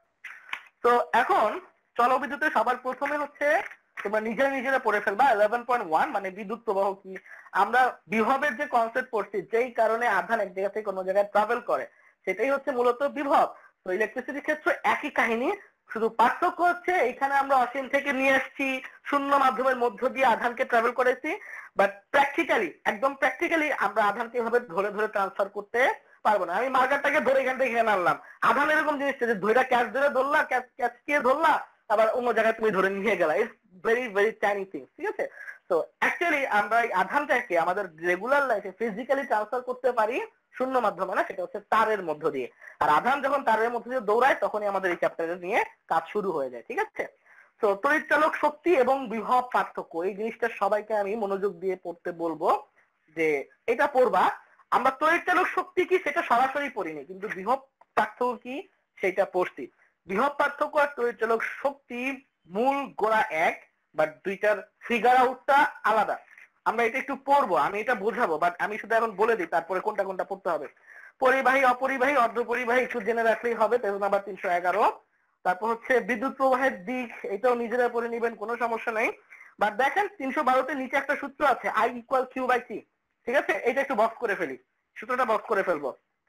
তো এখন চলো বিদ্যুতে সবার প্রথমে হচ্ছে তোমরা নিজেরা নিজেরা পড়ে ফেলবা ইলেভেন পয়েন্ট ওয়ান, মানে বিদ্যুৎ প্রবাহ কি। আমরা বিভবের যে কনসেপ্ট পড়ছি, যেই কারণে আধান এক জায়গা থেকে অন্য জায়গায় ট্রাভেল করে, সেটাই হচ্ছে মূলত বিভব। তো ইলেকট্রিসিটির ক্ষেত্রে একই কাহিনী, শুধু পার্থক্য হচ্ছে এখানে আমরা অসীম থেকে নিয়ে আসছি, শূন্য মাধ্যমের মধ্য দিয়ে আধানকে ট্রাভেল করেছি, বাট প্র্যাকটিক্যালি একদম প্র্যাকটিক্যালি আমরা আধানকে এভাবে ধরে ধরে ট্রান্সফার করতে পারবো না। আমি মার্কারটাকে ধরে এখান থেকে এখানে আনলাম, আধান এরকম জিনিসটা যে ধরে ক্যাচ ধরে ধরলা, ক্যাচ ক্যাচ দিয়ে ধরলা, আবার অন্য জায়গায় তুমি ধরে নিয়ে গেলা, it's very very tiny thing, ঠিক আছে? তো অ্যাকচুয়ালি আমরা এই আধানটাকে আমাদের রেগুলার লাইফে ফিজিক্যালি ট্রান্সফার করতে পারি শূন্য মাধ্যমে না, সেটা হচ্ছে তারের মধ্য দিয়ে। আর আধান যখন তারের মধ্য দিয়ে দৌড়ায় তখনই আমাদের এই চ্যাপ্টারে নিয়ে কাজ শুরু হয়ে যায়, ঠিক আছে? তো তড়িৎচালক শক্তি এবং বিভব পার্থক্য, এই জিনিসটা সবাইকে আমি মনোযোগ দিয়ে পড়তে বলবো, যে এটা পড়বা। আমরা তড়িৎচালক শক্তি কি সেটা সরাসরি পড়িনি, কিন্তু বিভব পার্থক্য কি সেটা পড়ছি। বিভব পার্থক্য আর তড়িৎচালক শক্তি মূল গোড়া এক, বাট দুইটার ফিগার আউটটা আলাদা। আমরা এটা একটু পড়বো, আমি এটা বোঝাবো, বাট আমি শুধু এখন বলে দিই তারপরে কোনটা কোনটা পড়তে হবে। পরিবাহী, অপরিবাহী, অর্ধপরিবাহী একটু জেনে রাখলেই হবে, পেজ নাম্বার তিনশো এগারো। তারপর হচ্ছে বিদ্যুৎ প্রবাহের দিক, এটাও নিজেরা পড়ে নিবেন, কোনো সমস্যা নেই। বাট দেখেন তিনশো বারোতে নিচে একটা সূত্র আছে, I equal Q by C, ঠিক আছে? এটা একটু বক্স করে ফেলি, সূত্রটা বক্স করে ফেলবো।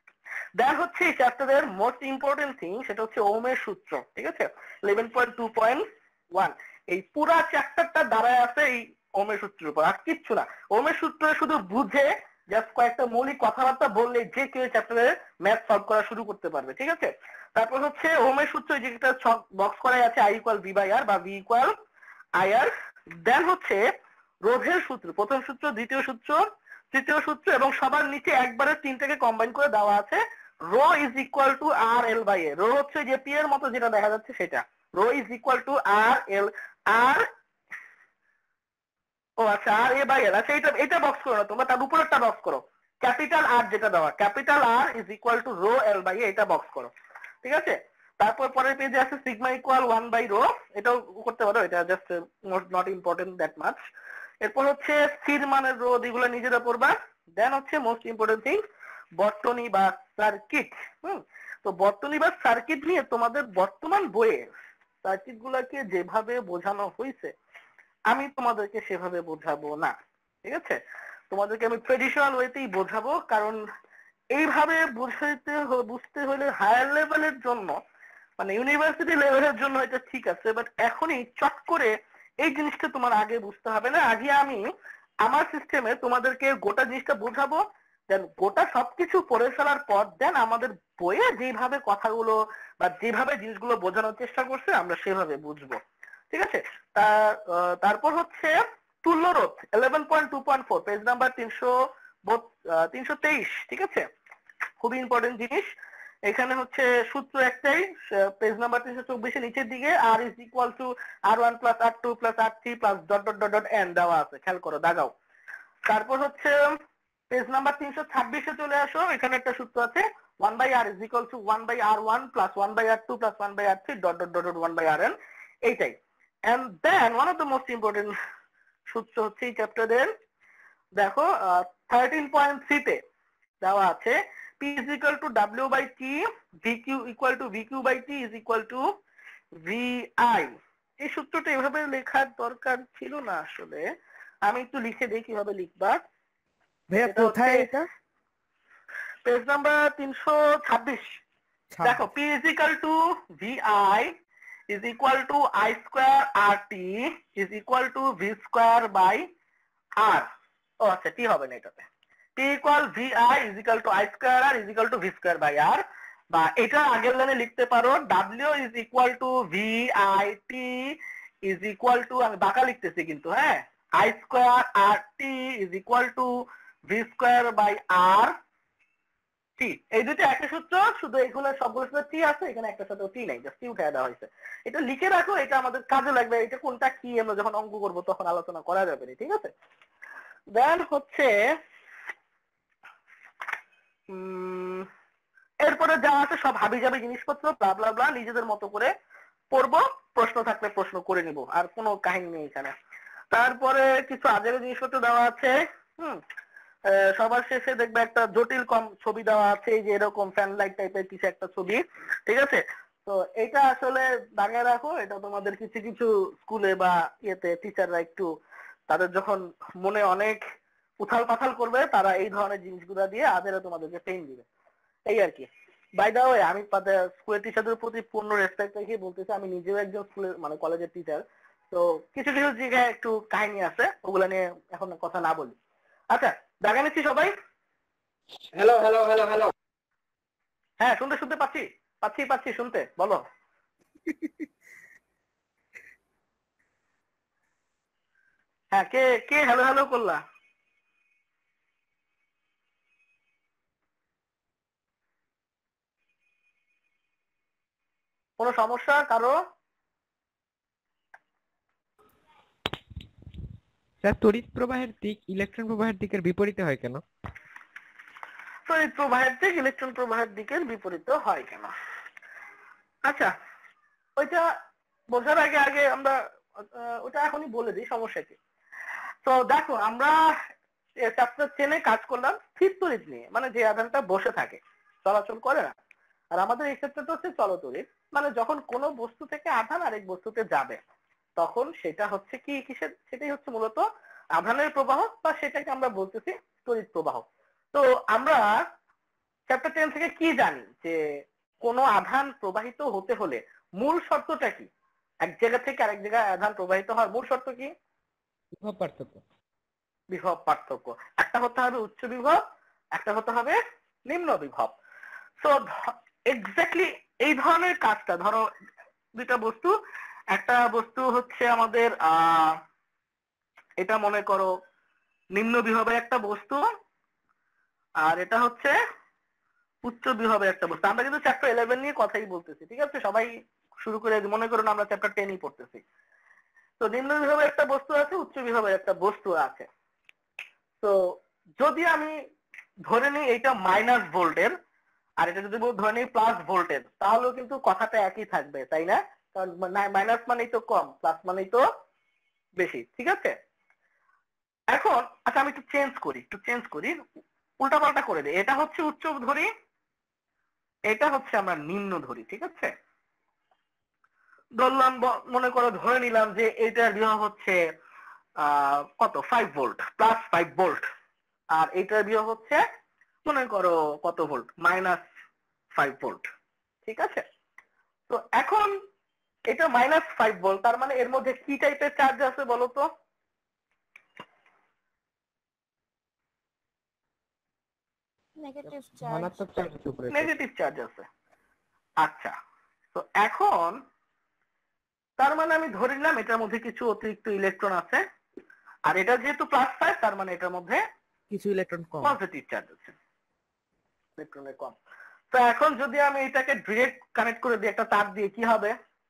দেন হচ্ছে এই চ্যাপ্টারের মোস্ট ইম্পর্টেন্ট থিং, সেটা হচ্ছে ওহমের সূত্র, ঠিক আছে? Eleven point two point one, এই পুরা চ্যাপ্টারটা দাঁড়ায় আছে এই ওহমের সূত্রের উপর, আর কিচ্ছু না। ওহমের সূত্র শুধু বুঝে জাস্ট কয়েকটা মৌলিক কথাবার্তা বললে যে কেউ চ্যাপ্টারে ম্যাথ সলভ করা শুরু করতে পারবে, ঠিক আছে? তারপর হচ্ছে ওহমের সূত্র, যেটা বক্স করা আছে, I equal V by R বা V equal I R. Then হচ্ছে রোধের সূত্র, প্রথম সূত্র, দ্বিতীয় সূত্র, তৃতীয় সূত্র, এবং সবার নিচে একবারে তিনটাকে কম্বাইন করে দেওয়া আছে, rho is equal to R L by A. Rho হচ্ছে যে পি এর মতো যেটা দেখা যাচ্ছে সেটা, rho is equal to R L R, ও আচ্ছা, আর এ বাই এল। আচ্ছা, এটা এটা বক্স করো না তোমরা, তার উপরেরটা বক্স করো, ক্যাপিটাল আর যেটা দেওয়া, capital R is equal to rho L by A, এটা বক্স করো, ঠিক আছে? তারপর পরের পেজে আছে sigma equal one by rho, এটাও করতে পারো, এটা just not important that much. এরপর হচ্ছে স্থির মানের রোধ, এগুলো নিজেরা পড়বা। দেন হচ্ছে মোস্ট ইম্পর্টেন্ট থিং, বর্তনী বা সার্কিট। হুম তো বর্তনী বা সার্কিট নিয়ে তোমাদের বর্তমান বইয়ে সার্কিট গুলাকে যেভাবে বোঝানো হয়েছে আমি তোমাদেরকে সেভাবে বোঝাবো না, ঠিক আছে? তোমাদেরকে আমি ট্রেডিশনাল ওয়েতেই বোঝাবো, কারণ এইভাবে বুঝাইতে বুঝতে হলে হায়ার লেভেলের জন্য, মানে ইউনিভার্সিটি লেভেলের জন্য এটা ঠিক আছে, বাট এখনই চট করে এই জিনিসটা তোমার আগে বুঝতে হবে না। আগে আমি আমার সিস্টেমে তোমাদেরকে গোটা জিনিসটা বোঝাবো, দেন গোটা সবকিছু পড়ে ফেলার পর দেন আমাদের বইয়ে যেভাবে কথাগুলো বা যেভাবে জিনিসগুলো বোঝানোর চেষ্টা করছে আমরা সেভাবে বুঝবো, ঠিক আছে? তারপর হচ্ছে তুল্যরোধ, eleven point two point four, page number তিনশো তিনশো তেইশ, ঠিক আছে? খুবই ইম্পর্টেন্ট জিনিস। এখানে হচ্ছে সূত্র একটাই, পেজ নাম্বার তিনশো চব্বিশে নিচের দিকে, R is equal to R one plus R two plus R three plus dot dot dot dot N দেওয়া আছে, খেয়াল করো, দাগাও। তারপর হচ্ছে পেজ নাম্বার তিনশো ছাব্বিশে চলে আসো, এখানে একটা সূত্র আছে, one by R is equal to one by R one plus one by R two plus one by R three dot dot dot dot one by R N, এইটাই। And then one of the most important সূত্র হচ্ছে এই চ্যাপ্টারের দেখো thirteen point three তে দেওয়া আছে P is equal to W by T, VQ equal to VQ by T is equal to VI। এই সূত্রটা এভাবে লেখার দরকার ছিল না আসলে, আমি একটু লিখে দিই কিভাবে লিখবা। ভাইয়া এটা কোথায় হচ্ছে এটা? পেজ নাম্বার তিনশো ছাব্বিশ। দেখো P is equal to VI is equal to I square R T is equal to V square by R। ও আচ্ছা T হবে না এটাতে। P equal VI is equal to I square R is equal to V square by R, বা এটা আগের লাইনে লিখতে পারো W is equal to VI T is equal to, আমি বাঁকা লিখতেছি কিন্তু হ্যাঁ, I square R T is equal to V square by R T। এই দুটো একই সূত্র, শুধু এগুলো সবগুলোর সাথে T আছে, এখানে একটা সাথে T নাই, জাস্ট T উঠে দেওয়া হয়েছে। এটা লিখে রাখো, এটা আমাদের কাজে লাগবে, এটা কোনটা কি আমরা যখন অঙ্ক করব তখন আলোচনা করা যাবে না, ঠিক আছে। দেন হচ্ছে এরপরে যা আছে সব হাবি যাবে জিনিসপত্র, ব্লা ব্লা ব্লা, নিজেদের মতো করে পড়বো, প্রশ্ন থাকলে প্রশ্ন করে নিব, আর কোনো কাহিনী নেই এখানে। তারপরে কিছু আজের জিনিসপত্র দেওয়া আছে। হুম সবার শেষে দেখবে একটা জটিল কম ছবি দেওয়া আছে, এই যে এরকম ফ্যান লাইট টাইপের কিছু একটা ছবি, ঠিক আছে। তো এটা আসলে দাঁড়িয়ে রাখো, এটা তোমাদের কিছু কিছু স্কুলে বা ইয়েতে টিচাররা একটু তাদের যখন মনে অনেক উথাল পাথাল করবে, তারা এই ধরনের জিনিসগুলো দিয়ে আদেরও তোমাদেরকে পেইন দিবে, এই আর কি। বাই দা ওয়ে, আমি স্কুলের টিচারদের প্রতি পূর্ণ রেসপেক্ট রেখে বলতেছি, আমি নিজেও একজন স্কুলের মানে কলেজের টিচার, তো কিছু কিছু জায়গায় একটু কাহিনী আছে, ওগুলা নিয়ে এখন কথা না বলি। আচ্ছা দেখা নিচ্ছি সবাই। হ্যালো হ্যালো হ্যালো হ্যালো হ্যাঁ শুনতে শুনতে পাচ্ছি পাচ্ছি পাচ্ছি শুনতে, বলো। হ্যাঁ কে কে হ্যালো হ্যালো করলা? কোনো সমস্যা কারো? স্যার তড়িৎ প্রবাহের দিক ইলেকট্রন প্রবাহের দিকের বিপরীতে হয় কেন? তড়িৎ প্রবাহের দিক ইলেকট্রন প্রবাহের দিকের বিপরীতে হয় কেন? আচ্ছা ওইটা বোঝার আগে আগে আমরা ওটা এখনই বলে দিই, সমস্যা কি। তো দেখো আমরা চ্যাপ্টার টেনে কাজ করলাম স্থির তড়িৎ নিয়ে, মানে যে আধানটা বসে থাকে, চলাচল করে না। আর আমাদের এই ক্ষেত্রে তো হচ্ছে চলতড়িৎ, মানে যখন কোনো বস্তু থেকে আধান আরেক বস্তুতে যাবে তখন সেটা হচ্ছে কি কিসের, সেটাই হচ্ছে মূলত আধানের প্রবাহ, বা সেটাকে আমরা বলতেছি তড়িৎ প্রবাহ। তো আমরা চ্যাপ্টার টেন থেকে কি জানি যে কোনো আধান প্রবাহিত হতে হলে মূল শর্তটা কি? এক জায়গা থেকে আরেক জায়গায় আধান প্রবাহিত হওয়ার মূল শর্ত কি? বিভব পার্থক্য। বিভব পার্থক্য, একটা হতে হবে উচ্চ বিভব, একটা হতে হবে নিম্ন বিভব। তো এক্স্যাক্টলি এই ধরনের কাজটা, ধরো দুইটা বস্তু, একটা বস্তু হচ্ছে আমাদের আহ এটা মনে করো নিম্ন বিভবের একটা বস্তু, আর এটা হচ্ছে উচ্চ বিভবের একটা বস্তু। আমরা কিন্তু চ্যাপ্টার ইলেভেন নিয়ে কথাই বলতেছি, ঠিক আছে, সবাই শুরু করে মনে করুন আমরা চ্যাপ্টার টেনই পড়তেছি। তো নিম্ন বিভবের একটা বস্তু আছে, উচ্চ বিভবের একটা বস্তু আছে। তো যদি আমি ধরে নিই এইটা মাইনাস ভোল্টের, আর এটা যদি ধরে নিই প্লাস ভোল্টের, তাহলেও কিন্তু কথাটা একই থাকবে, তাই না? কারণ মাইনাস মানেই তো কম, প্লাস মানেই তো বেশি, ঠিক আছে। এখন আচ্ছা আমি একটু চেঞ্জ করি একটু চেঞ্জ করি উল্টা পাল্টা করে দিই, এটা হচ্ছে উচ্চ ধরি, এটা হচ্ছে আমরা নিম্ন ধরি, ঠিক আছে। ধরলাম মনে করো ধরে নিলাম যে এটার বিভব হচ্ছে আহ কত five volt, plus five volt, আর এটার বিভব হচ্ছে মনে করো কত ভোল্ট, মাইনাস ফাইভ ভোল্ট, ঠিক আছে। তো এখন এটা মাইনাস ফাইভ ভোল্ট, তার মানে এর মধ্যে কি টাইপের চার্জ আছে বলো তো? নেগেটিভ ধনাত্মক চার্জ। চার্জের উপরে নেগেটিভ চার্জ আছে। আচ্ছা তো এখন তার মানে আমি ধরে নিলাম এটার মধ্যে কিছু অতিরিক্ত ইলেকট্রন আছে, আর এটা যেহেতু প্লাস ফাইভ তার মানে এটার মধ্যে কিছু ইলেকট্রন কম, পজিটিভ চার্জ আছে, ইলেকট্রনের কম। তো এখন যদি আমি এটাকে ডিরেক্ট কানেক্ট করে দিই একটা তার দিয়ে, কি হবে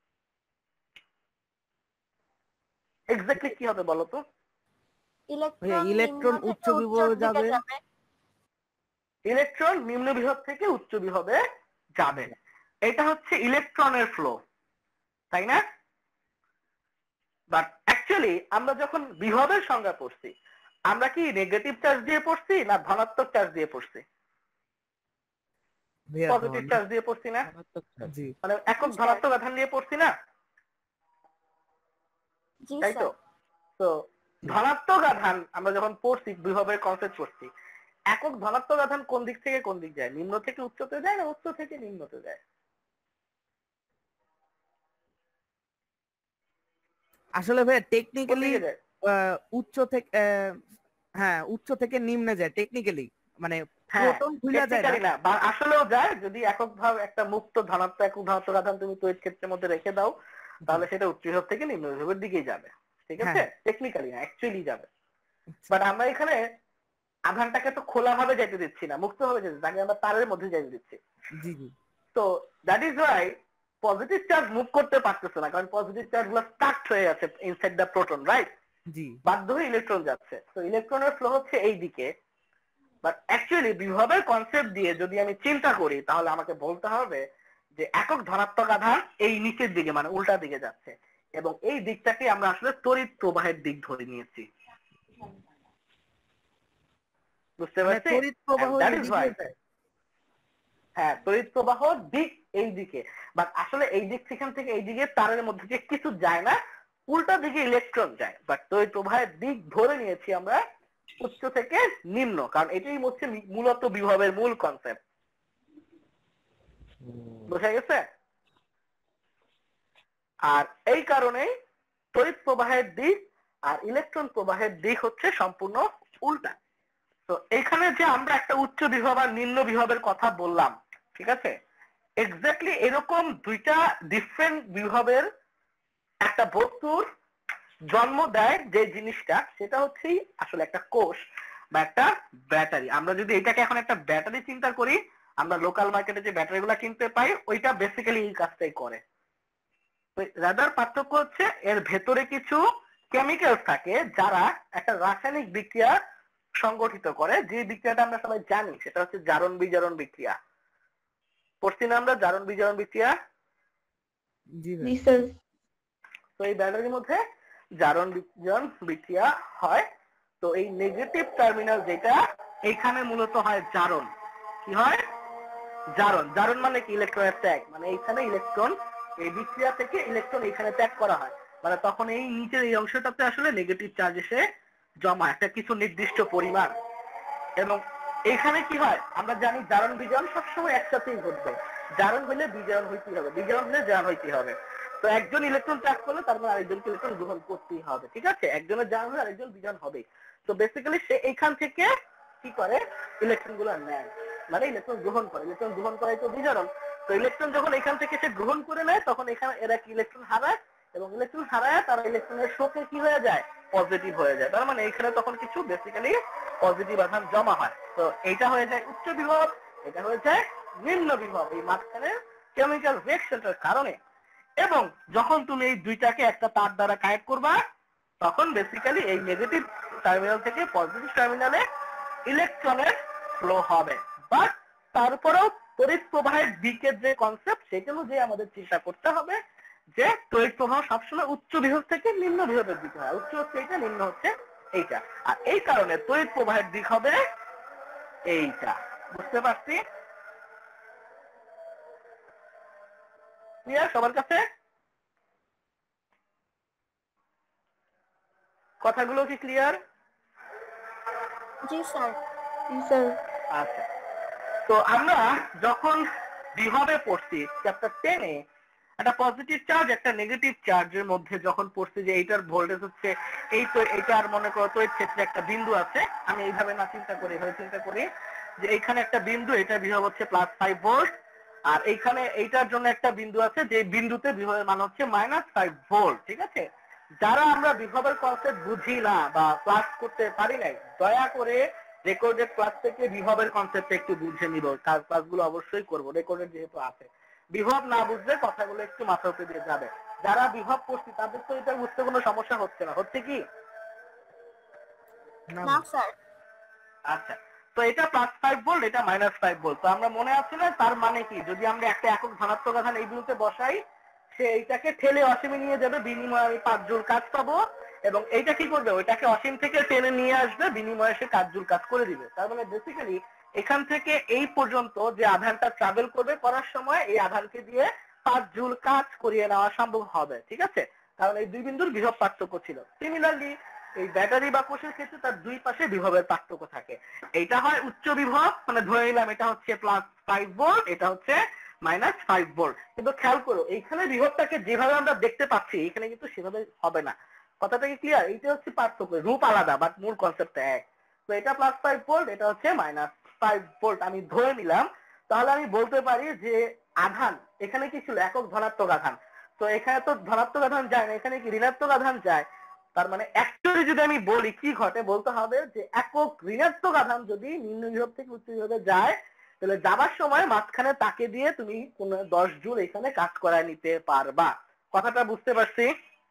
এক্স্যাক্টলি কি হবে বলো তো? ইলেকট্রন ইলেকট্রন উচ্চ বিভবে যাবে, ইলেকট্রন নিম্ন বিভব থেকে উচ্চ বিভবে যাবে, এটা হচ্ছে ইলেকট্রনের ফ্লো, তাই না? বাট অ্যাকচুয়ালি আমরা যখন বিভবের সংজ্ঞা পড়ছি আমরা কি নেগেটিভ চার্জ দিয়ে পড়ছি না ধনাত্মক চার্জ দিয়ে পড়ছি? ভাইয়া পজিটিভ ধনাত্মক- চার্জ দিয়ে পড়ছি না? জি মানে একক ধনাত্মক আধান দিয়ে পড়ছি না, জি তাই তো? স্যার। তো ধনাত্মক আধান আমরা যখন পড়ছি বিভবের কনসেপ্ট পড়ছি, একক ধনাত্মক আধান কোন দিক থেকে কোন দিক যায়? নিম্ন থেকে উচ্চতে যায় না উচ্চ থেকে নিম্নতে যায়? আসলে ভাইয়া কোন টেকনিক্যালি দিকে যায়? উচ্চ থেকে আহ, হ্যাঁ উচ্চ থেকে নিম্নে যায় টেকনিক্যালি, মানে হ্যাঁ প্রোটন ভুলা যায় না। টেকনিক্যালি না, বা আসলেও যায়। যদি একক ভাব একটা মুক্ত ধনাত্মক একক ধনাত্মক আধান তুমি তড়িৎ ক্ষেত্রের মধ্যে রেখে দাও, তাহলে সেটা উচ্চ বিভব থেকে নিম্ন বিভবের দিকেই যাবে। ঠিক আছে, হ্যাঁ। টেকনিক্যালি না, অ্যাকচুয়ালি যাবে। বাট আমরা এখানে আধানটাকে তো খোলা ভাবে যেতে দিচ্ছি না, মুক্ত ভাবে যেতে, তাকে আমরা তারের মধ্যে যেতে দিচ্ছি। জি জি তো that is why positive charge move করতে পারতেছে না, কারণ পজিটিভ চার্জ গুলো স্টাক হয়ে আছে ইনসাইড দ্য প্রোটন, রাইট? জি বাধ্য হয়ে ইলেকট্রন যাচ্ছে। তো ইলেকট্রনের ফ্লো হচ্ছে এই দিকে। বাট অ্যাকচুয়ালি বিভবের কনসেপ্ট দিয়ে যদি আমি চিন্তা করি, তাহলে আমাকে বলতে হবে যে একক ধনাত্মক আধান এই নিচের দিকে মানে উল্টা দিকে যাচ্ছে, এবং এই দিকটাকে আমরা আসলে তড়িৎ প্রবাহের দিক ধরে নিয়েছি। বুঝতে মানে পারছি? তড়িৎ প্রবাহ And that এই is দিকে why- যায়। হ্যাঁ, তড়িৎ প্রবাহ দিক এই দিকে, বাট আসলে এই দিক সেখান থেকে এই দিকে তারের মধ্যে যে কিছু যায় না, উল্টা দিকে ইলেকট্রন যায়। বাট তড়িৎ প্রবাহের দিক ধরে নিয়েছি আমরা উচ্চ থেকে নিম্ন, কারণ এটাই হচ্ছে মূলত বিভবের মূল কনসেপ্ট। বোঝা গেছে? আর এই কারণেই তড়িৎ প্রবাহের দিক আর ইলেকট্রন প্রবাহের দিক হচ্ছে সম্পূর্ণ উল্টা। তো এখানে যে আমরা একটা উচ্চ বিভব আর নিম্ন বিভবের কথা বললাম, ঠিক আছে, এক্স্যাক্টলি এরকম দুইটা ডিফারেন্ট বিভবের একটা বস্তুর জন্ম দেয় যে জিনিসটা, সেটা হচ্ছে আসলে একটা কোষ বা একটা ব্যাটারি। আমরা যদি এটাকে এখন একটা ব্যাটারি চিন্তা করি, আমরা লোকাল মার্কেটে যে ব্যাটারি গুলা কিনতে পাই, ওইটা বেসিক্যালি এই কাজটাই করে। রাদার পার্থক্য হচ্ছে এর ভেতরে কিছু কেমিক্যালস থাকে যারা একটা রাসায়নিক বিক্রিয়া সংগঠিত করে, যে বিক্রিয়াটা আমরা সবাই জানি, সেটা হচ্ছে জারণ বিজারণ বিক্রিয়া। পড়ছি না আমরা জারণ বিজারণ বিক্রিয়া? জি জি ভাই স্যার। তো এই ব্যাটারির মধ্যে জারণ বিজারণ বিক্রিয়া হয়। তো এই নেগেটিভ টার্মিনাল যেটা, এখানে মূলত হয় জারণ। কি হয়? জারণ। জারণ মানে কি? ইলেকট্রনের ত্যাগ। মানে এইখানে ইলেকট্রন, এই বিক্রিয়া থেকে ইলেকট্রন এখানে ত্যাগ করা হয়। মানে তখন এই নিচের এই অংশটাতে আসলে নেগেটিভ চার্জ এসে জমা একটা কিছু নির্দিষ্ট পরিমাণ। এবং এখানে কি হয় আমরা জানি, জারণ বিজারণ সবসময় একসাথেই ঘটবে। জারণ হলে বিজারণ হইতেই হবে, বিজারণ হলে জারণ হইতেই হবে। তো একজন ইলেকট্রন ত্যাগ করলে তার মানে আরেকজনকে ইলেকট্রন গ্রহণ করতেই হবে। ঠিক আছে, একজনের জারণ হলে আরেকজন বিজারণ হবে। তো বেসিক্যালি সে এইখান থেকে কি করে, ইলেকট্রন গুলো নেয়, মানে ইলেকট্রন গ্রহণ করে। ইলেকট্রন গ্রহণ করাই তো বিজারণ। তো ইলেকট্রন যখন এখান থেকে সে গ্রহণ করে নেয়, তখন এখানে এরা কি ইলেকট্রন হারায়, এবং ইলেকট্রন হারায় তারা ইলেকট্রনের শোকে কি হয়ে যায়, পজিটিভ হয়ে যায়। তার মানে এখানে তখন কিছু বেসিক্যালি পজিটিভ আধান জমা হয়। তো এইটা হয়ে যায় উচ্চ বিভব, এটা হয়ে যায় নিম্ন বিভব, এই মাঝখানে কেমিক্যাল রিঅ্যাকশনটার কারণে। এবং যখন তুমি এই দুইটাকে একটা তার দ্বারা কানেক্ট করবা, তখন বেসিক্যালি এই নেগেটিভ টার্মিনাল থেকে পজিটিভ টার্মিনালে ইলেকট্রনের ফ্লো হবে। বাট তারপরেও তড়িৎ প্রবাহের দিকের যে কনসেপ্ট, সেটা অনুযায়ী আমাদের চিন্তা করতে হবে যে তড়িৎ প্রবাহ সবসময় উচ্চ বিভব থেকে নিম্ন বিভবের দিকে হয়। উচ্চ হচ্ছে এইটা, নিম্ন হচ্ছে এইটা। আর এই কারণে তড়িৎ প্রবাহের দিক হবে এইটা। বুঝতে পারছি? ক্লিয়ার সবার কাছে? কথাগুলো কি ক্লিয়ার? জি স্যার। জি স্যার। আচ্ছা, তো আমরা যখন বিভবে পড়ছি চ্যাপ্টার টেনে, একটা পজিটিভ চার্জ একটা নেগেটিভ চার্জের মধ্যে যখন পড়ছি যে এইটার ভোল্টেজ হচ্ছে এই, তো এইটার মনে করো তড়িৎ ক্ষেত্রে একটা বিন্দু আছে, আমি এইভাবে না চিন্তা করি, এইভাবে চিন্তা করি যে এইখানে একটা বিন্দু, এটা বিভব হচ্ছে প্লাস ফাইভ ভোল্ট, আর এইখানে এইটার জন্য একটা বিন্দু আছে, যে বিন্দুতে বিভবের মান হচ্ছে মাইনাস ফাইভ ভোল্ট। ঠিক আছে, যারা আমরা বিভবের কনসেপ্ট বুঝি না বা ক্লাস করতে পারি নাই, দয়া করে রেকর্ডেড ক্লাস থেকে বিভবের কনসেপ্ট একটু বুঝে নিব। ক্লাসগুলো অবশ্যই করব, রেকর্ডেড যেহেতু আছে। বিভব না বুঝলে কথাগুলো একটু মাথা উপরে দিয়ে যাবে। যারা বিভব পড়ছি তাদের তো এটা বুঝতে কোনো সমস্যা হচ্ছে না, হচ্ছে কি? না স্যার। আচ্ছা, তো এটা প্লাস ফাইভ ভোল্ট, এটা মাইনাস ফাইভ ভোল্ট। তো আমরা মনে আছে না, তার মানে কি, যদি আমরা একটা একক ধনাত্মক আধান এই বিন্দুতে বসাই, সে এইটাকে ঠেলে অসীমে নিয়ে যাবে, বিনিময়ে আমি পাঁচ জুল কাজ পাবো, এবং এইটা কি করবে, ওইটাকে অসীম থেকে টেনে নিয়ে আসবে, বিনিময়ে সে কাজ জুল কাজ করে দিবে। তার মানে বেসিক্যালি এখান থেকে এই পর্যন্ত যে আধানটা ট্রাভেল করবে, করার সময় এই আধানকে দিয়ে পাঁচ জুল কাজ করিয়ে নেওয়া সম্ভব হবে। ঠিক আছে, কারণ এই দুই বিন্দুর বিভব পার্থক্য ছিল। সিমিলারলি এই ব্যাটারি বা কোষের ক্ষেত্রে তার দুই পাশে বিভবের পার্থক্য থাকে। এইটা হয় উচ্চ বিভব, মানে ধরে নিলাম এটা হচ্ছে প্লাস ফাইভ ভোল্ট, এটা হচ্ছে মাইনাস ফাইভ ভোল্ট। কিন্তু খেয়াল করো এইখানে বিভবটাকে যেভাবে আমরা দেখতে পাচ্ছি এখানে কিন্তু সেভাবে হবে না। কথাটা কি ক্লিয়ার? এইটা হচ্ছে পার্থক্য, রূপ আলাদা বাট মূল কনসেপ্ট এক। তো এটা প্লাস ফাইভ ভোল্ট, এটা হচ্ছে মাইনাস ফাইভ ভোল্ট আমি ধরে নিলাম। তাহলে আমি বলতে পারি যে আধান এখানে কি ছিল, একক ধনাত্মক আধান। তো এখানে তো ধনাত্মক আধান যায় না, এখানে কি ঋণাত্মক আধান যায়। তার মানে অ্যাকচুয়ালি যদি আমি বলি কি ঘটে, বলতে হবে যে একক ঋণাত্মক আধান যদি নিম্ন বিভব থেকে উচ্চ বিভবে যায়, তাহলে যাবার সময় মাঝখানে তাকে দিয়ে তুমি কোন দশ জুল এখানে কাজ করায় নিতে পারবা। কথাটা বুঝতে পারছি?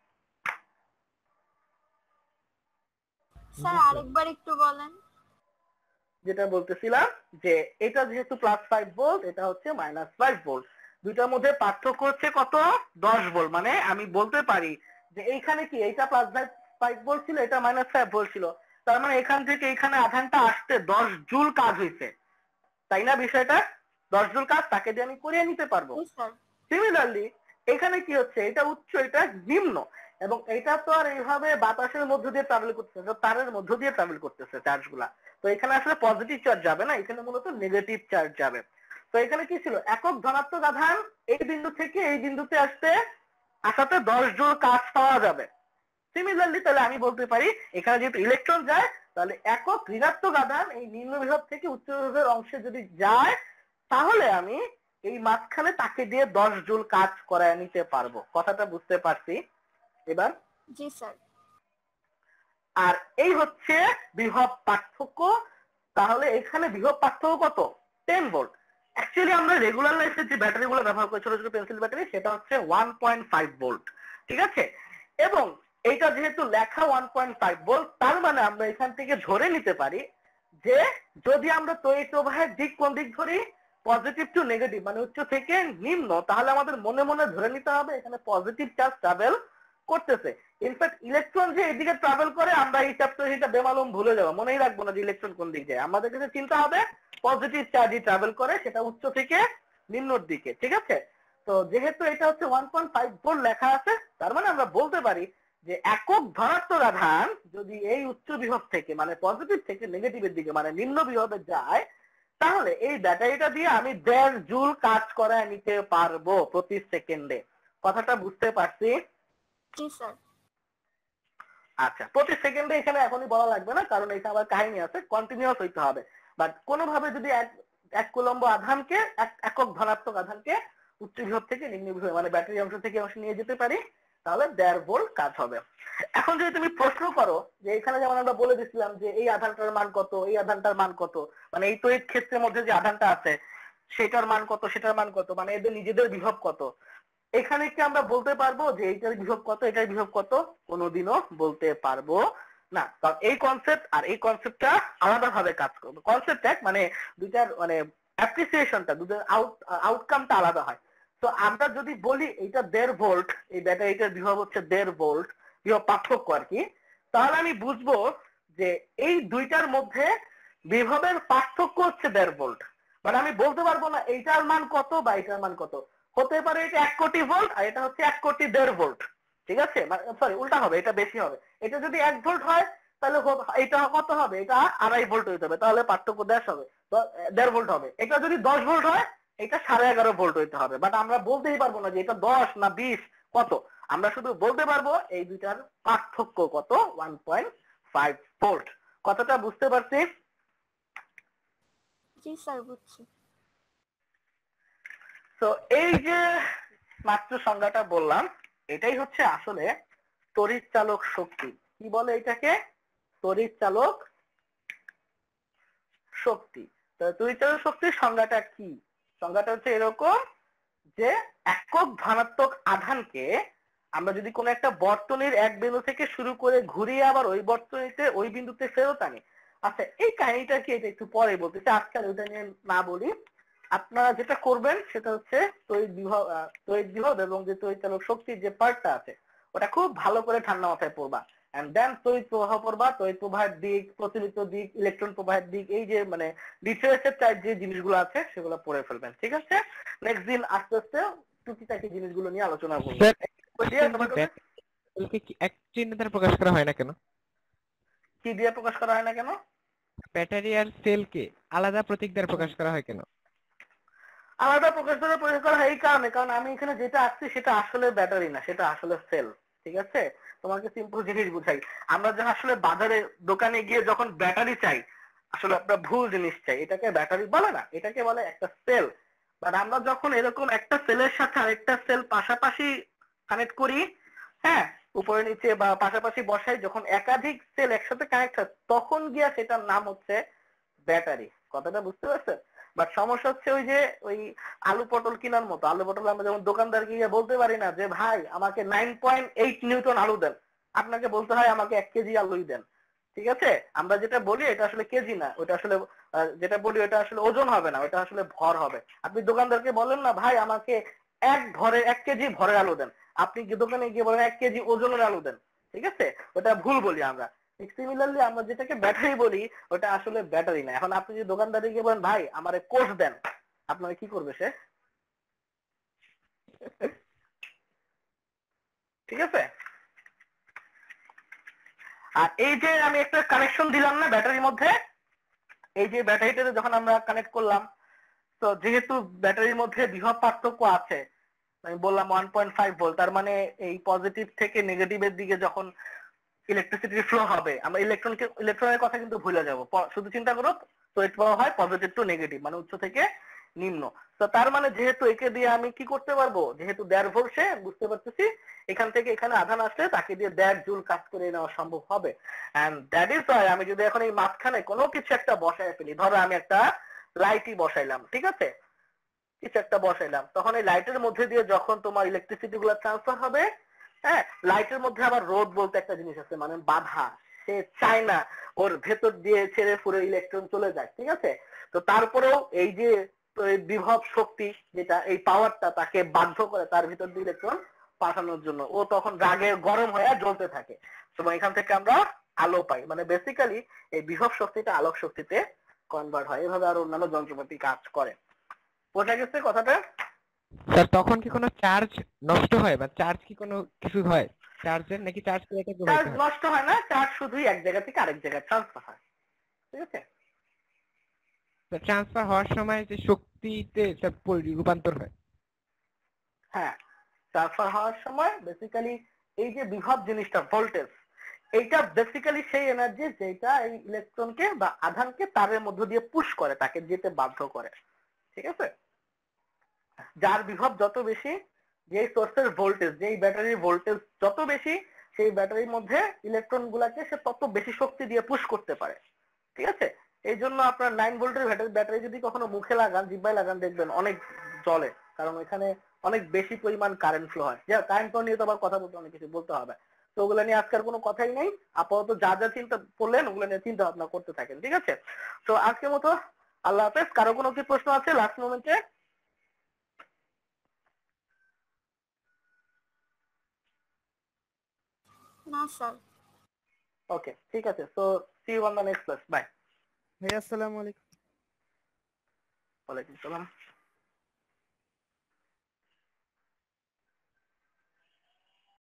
স্যার আরেকবার একটু বলেন। যেটা বলতেছিলাম যে এটা যেহেতু প্লাস ফাইভ ভোল্ট, এটা হচ্ছে মাইনাস ফাইভ ভোল্ট, দুইটার মধ্যে পার্থক্য হচ্ছে কত, দশ ভোল্ট। মানে আমি বলতে পারি যে এইখানে কি এইটা প্লাস ফাইভ ভোল্ট ছিল, এটা মাইনাস ফাইভ ভোল্ট ছিল। তার মানে এখান থেকে এখানে আধানটা আসতে দশ জুল কাজ হয়েছে, তাই না? বিষয়টা দশ জুল কাজ তাকে দিয়ে আমি করিয়ে নিতে পারবো। সিমিলারলি এখানে কি হচ্ছে, এটা উচ্চ এটা নিম্ন, এবং এটা তো আর এইভাবে বাতাসের মধ্য দিয়ে ট্রাভেল করতেছে, তারের মধ্য দিয়ে ট্রাভেল করতেছে চার্জ গুলা। তো এখানে আসলে পজিটিভ চার্জ যাবে না, এখানে মূলত নেগেটিভ চার্জ যাবে। তো এখানে কি ছিল, একক ধনাত্মক আধান এই বিন্দু থেকে এই বিন্দুতে আসতে আসাতে দশ জুল কাজ পাওয়া যাবে। সিমিলারলি তাহলে আমি বলতে পারি এখানে যেহেতু ইলেকট্রন যায়, তাহলে একক ঋণাত্মক আধান এই নিম্ন বিভব থেকে উচ্চ বিভবের অংশে যদি যায়, তাহলে আমি এই মাঝখানে তাকে দিয়ে দশ জুল কাজ করায় নিতে পারবো। কথাটা বুঝতে পারছি এবার? জি স্যার। আর এই হচ্ছে বিভব পার্থক্য। তাহলে এখানে বিভব পার্থক্য কত, টেন ভোল্ট। অ্যাকচুয়ালি আমরা রেগুলার লাইফে যে ব্যাটারি গুলো ব্যবহার করি, ছোট ছোট পেন্সিল ব্যাটারি, সেটা হচ্ছে ওয়ান পয়েন্ট ফাইভ ভোল্ট। ঠিক আছে, এবং এইটা যেহেতু লেখা ওয়ান পয়েন্ট ফাইভ ভোল্ট, তার মানে আমরা এখান থেকে ধরে নিতে পারি যে যদি আমরা তড়িৎ প্রবাহের দিক কোন দিক ধরি, পজিটিভ টু নেগেটিভ, মানে উচ্চ থেকে নিম্ন, তাহলে আমাদের মনে মনে ধরে নিতে হবে এখানে পজিটিভ চার্জ ট্রাভেল করতেছে। ইনফ্যাক্ট ইলেকট্রন যে এদিকে ট্রাভেল করে, আমরা এই চ্যাপ্টারে সেটা বেমালুম ভুলে যাবো, মনেই রাখবো না যে ইলেকট্রন কোন দিক যায়। আমাদের কাছে চিন্তা হবে পজিটিভ চার্জই ট্রাভেল করে, সেটা উচ্চ থেকে নিম্নর দিকে। ঠিক আছে, তো যেহেতু এটা হচ্ছে ওয়ান পয়েন্ট ফাইভ ভোল্ট লেখা আছে, তার মানে আমরা বলতে পারি যে একক ধনাত্মক আধান যদি এই উচ্চ বিভব থেকে, মানে পজিটিভ থেকে নেগেটিভের দিকে, মানে নিম্ন বিভবে যায়, তাহলে এই ব্যাটারিটা দিয়ে আমি দেড় জুল কাজ করায় নিতে পারবো প্রতি সেকেন্ডে। কথাটা বুঝতে পারছি? জি স্যার। আচ্ছা, প্রতি সেকেন্ডে এখানে এখনই বলা লাগবে না, কারণ এটা আবার কাহিনী আছে, কন্টিনিউয়াস হইতে হবে। বাট কোনোভাবে যদি এক এক কুলম্ব আধানকে, একক ধনাত্মক আধানকে উচ্চ বিভব থেকে নিম্ন বিভবে, মানে ব্যাটারি অংশ থেকে অংশ নিয়ে যেতে পারি, তাহলে দেড় ভোল্ট কাজ হবে। এখন যদি তুমি প্রশ্ন করো যে এখানে যেমন আমরা বলে দিচ্ছিলাম যে এই আধানটার মান কত, এই আধানটার মান কত, মানে এই তড়িৎ ক্ষেত্রের মধ্যে যে আধানটা আছে সেটার মান কত, সেটার মান কত, মানে এদের নিজেদের বিভব কত, এখানে কি আমরা বলতে পারবো যে এইটার বিভব কত, এটার বিভব কত? কোনোদিনও বলতে পারবো না। কারণ এই কনসেপ্ট আর এই কনসেপ্টটা আলাদা ভাবে কাজ করবে। কনসেপ্ট এক, মানে দুইটার মানে অ্যাপ্রিসিয়েশনটা, দুইটার আউট আউটকামটা আলাদা হয়। তো আমরা যদি বলি এইটা দেড় ভোল্ট, এই ব্যাটারিটার বিভব হচ্ছে দেড় ভোল্ট, বিভব পার্থক্য আর কি, তাহলে আমি বুঝবো যে এই দুইটার মধ্যে বিভবের পার্থক্য হচ্ছে দেড় ভোল্ট। মানে আমি বলতে পারবো না এইটার মান কত বা এইটার মান কত। হতে পারে এটা এক কোটি ভোল্ট আর এটা হচ্ছে এক কোটি দেড় ভোল্ট। ঠিক আছে, সরি উল্টা হবে, এটা বেশি হবে। এটা যদি এক ভোল্ট হয় তাহলে এটা কত হবে, এটা আড়াই ভোল্ট হইতে হবে, তাহলে পার্থক্য দেড় হবে, দেড় ভোল্ট হবে। এটা যদি দশ ভোল্ট হয় এটা সাড়ে এগারো ভোল্ট হইতে হবে। বাট আমরা বলতেই পারবো না যে এটা দশ না বিশ কত, আমরা শুধু বলতে পারবো এই দুইটার পার্থক্য কত, ওয়ান পয়েন্ট ফাইভ ভোল্ট। কথাটা বুঝতে পারছি? জি স্যার, বুঝছি। তো এই যে মাত্র সংজ্ঞাটা বললাম, এটাই হচ্ছে আসলে তড়িৎ চালক শক্তি। কি বলে এটাকে? তড়িৎ চালক শক্তি। তো তড়িৎ চালক শক্তির সংজ্ঞাটা কি? সংজ্ঞাটা হচ্ছে এরকম যে একক ধনাত্মক আধানকে আমরা যদি কোনো একটা বর্তনীর এক বিন্দু থেকে শুরু করে ঘুরিয়ে আবার ওই বর্তনীতে ওই বিন্দুতে ফেরত আনি। আচ্ছা, এই কাহিনীটা কি এটা একটু পরে বলতেছি, আজকাল ওইটা নিয়ে না বলি। আপনারা যেটা করবেন সেটা হচ্ছে তড়িৎ বিভব, তড়িৎ বিভব এবং যে তড়িৎ চালক শক্তির যে পার্টটা আছে ওটা খুব ভালো করে ঠান্ডা মাথায় পড়বা। এন্ড দেন তড়িৎ প্রবাহ পড়বা, তড়িৎ প্রবাহের দিক, প্রচলিত দিক, ইলেকট্রন প্রবাহের দিক, এই যে মানে ডিটেলসের টাইপ যে জিনিসগুলো আছে সেগুলো পড়ে ফেলবেন, ঠিক আছে? নেক্সট দিন আস্তে আস্তে টুকিটাকি জিনিসগুলো নিয়ে আলোচনা করবো। এক চিহ্ন দ্বারা প্রকাশ করা হয় না কেন? কি দিয়ে প্রকাশ করা হয় না কেন? ব্যাটারি আর সেলকে আলাদা প্রতীক দ্বারা প্রকাশ করা হয় কেন? আলাদা প্রকাশ দ্বারা প্রকাশ করা হয় এই কারণে, কারণ আমি এখানে যেটা আঁকছি সেটা আসলে ব্যাটারি না, সেটা আসলে সেল, ঠিক আছে? তোমাকে সিম্পল জিনিস বুঝাই, আমরা যখন আসলে বাজারে দোকানে গিয়ে যখন ব্যাটারি চাই, আসলে আমরা ভুল জিনিস চাই, এটাকে ব্যাটারি বলে না, এটাকে বলে একটা সেল। বাট আমরা যখন এরকম একটা সেলের সাথে আরেকটা সেল পাশাপাশি কানেক্ট করি, হ্যাঁ, উপরে নিচে বা পাশাপাশি বসাই, যখন একাধিক সেল একসাথে কানেক্ট হয় তখন গিয়া সেটার নাম হচ্ছে ব্যাটারি। কথাটা বুঝতে পারছেন? বাট সমস্যা হচ্ছে ওই যে ওই আলু পটল কেনার মতো, আলু পটল আমরা যেমন দোকানদার গিয়ে বলতে পারি না যে ভাই আমাকে নাইন পয়েন্ট এইট নিউটন আলু দেন, আপনাকে বলতে হয় আমাকে এক কেজি আলুই দেন, ঠিক আছে? আমরা যেটা বলি এটা আসলে কেজি না, ওটা আসলে যেটা বলি ওটা আসলে ওজন হবে না, ওটা আসলে ভর হবে। আপনি দোকানদারকে বলেন না ভাই আমাকে এক ভরে এক কেজি ভরের আলু দেন, আপনি কি দোকানে গিয়ে বলেন এক কেজি ওজনের আলু দেন, ঠিক আছে? ওটা ভুল বলি আমরা। সিমিলারলি আমরা যেটাকে ব্যাটারি বলি ওটা আসলে ব্যাটারি না। এখন আপনি যদি দোকানদারে গিয়ে বলেন ভাই আমারে কোষ দেন, আপনারা কি করবে সে? ঠিক আছে? আর এই যে আমি একটা কানেকশন দিলাম না ব্যাটারির মধ্যে, এই যে ব্যাটারিটাতে যখন আমরা কানেক্ট করলাম, তো যেহেতু ব্যাটারির মধ্যে বিভব পার্থক্য আছে, আমি বললাম ওয়ান পয়েন্ট ফাইভ ভোল্ট, তার মানে এই পজিটিভ থেকে নেগেটিভের দিকে যখন ইলেকট্রিসিটি ফ্লো হবে, আমরা ইলেকট্রনকে ইলেকট্রনের কথা কিন্তু ভুলে যাব, শুধু চিন্তা করো তড়িৎ প্রবাহ হয় পজিটিভ টু নেগেটিভ, মানে উচ্চ থেকে নিম্ন। তো তার মানে যেহেতু একে দিয়ে আমি কি করতে পারবো, যেহেতু দেড় ভোল্ট সে, বুঝতে পারতেছি এখান থেকে এখানে আধান আসলে তাকে দিয়ে দেড় জুল কাজ করে নেওয়া সম্ভব হবে। এন্ড দ্যাট ইজ ওয়াই আমি যদি এখন এই মাঝখানে কোনো কিছু একটা বসায় ফেলি, ধরো আমি একটা লাইটই বসাইলাম, ঠিক আছে, কিছু একটা বসাইলাম, তখন এই লাইটের মধ্যে দিয়ে যখন তোমার ইলেকট্রিসিটি গুলো ট্রান্সফার হবে, হ্যাঁ, লাইটের মধ্যে আবার রোধ বলতে একটা জিনিস আছে, মানে বাধা, সে চায় না ওর ভেতর দিয়ে ছেড়ে ফুরে ইলেকট্রন চলে যায়, ঠিক আছে? তো তারপরেও এই যে বিভব শক্তি যেটা, এই পাওয়ারটা তাকে বাধ্য করে তার ভিতর দিয়ে ইলেকট্রন পাঠানোর জন্য, ও তখন রাগে গরম হয়ে জ্বলতে থাকে। তো এখান থেকে আমরা আলো পাই, মানে বেসিক্যালি এই বিভব শক্তিটা আলোক শক্তিতে কনভার্ট হয়, এভাবে আর অন্যান্য যন্ত্রপাতি কাজ করে। বোঝা গেছে কথাটা? স্যার তখন কি কোনো চার্জ নষ্ট হয় বা চার্জ কি কোনো কিছু হয় চার্জের, নাকি চার্জ করে এটা ঘুমাইতে চার্জ হয়? নষ্ট হয় না, চার্জ শুধুই এক জায়গা থেকে আরেক জায়গায় ট্রান্সফার হয়, ঠিক আছে? তো ট্রান্সফার হওয়ার সময় যে শক্তিতে স্যার রূপান্তর হয়। হ্যাঁ, ট্রান্সফার হওয়ার সময় বেসিক্যালি এই যে বিভব জিনিসটা, ভোল্টেজ, এইটা বেসিক্যালি সেই এনার্জি যেটা এই ইলেকট্রনকে বা আধানকে তারের মধ্য দিয়ে পুশ করে, তাকে যেতে বাধ্য করে, ঠিক আছে? যার বিভব যত বেশি, যেই সোর্সের ভোল্টেজ, যেই ব্যাটারির ভোল্টেজ যত বেশি, সেই ব্যাটারির মধ্যে ইলেকট্রন গুলাকে সে তত বেশি শক্তি দিয়ে পুশ করতে পারে, ঠিক আছে? এই জন্য আপনার নাইন ভোল্টের ব্যাটারি যদি কখনো মুখে লাগান, জিব্বায় লাগান, দেখবেন অনেক জ্বলে, কারণ এখানে অনেক বেশি পরিমাণ কারেন্ট ফ্লো হয়। যা কারেন্ট নিয়ে তো আবার কথা বলতে অনেক কিছু বলতে হবে, তো ওগুলো নিয়ে আজকের কোনো কথাই নেই। আপাতত যা যা চিন্তা করলেন ওগুলো নিয়ে চিন্তা ভাবনা করতে থাকেন, ঠিক আছে? তো আজকের মতো আল্লাহ হাফেজ। কারো কোনো কি প্রশ্ন আছে লাস্ট মোমেন্টে? না স্যার। ওকে, ঠিক আছে। So see you on the next class. Bye. ভাই আসসালামু আলাইকুম। ওয়ালাইকুম সালাম।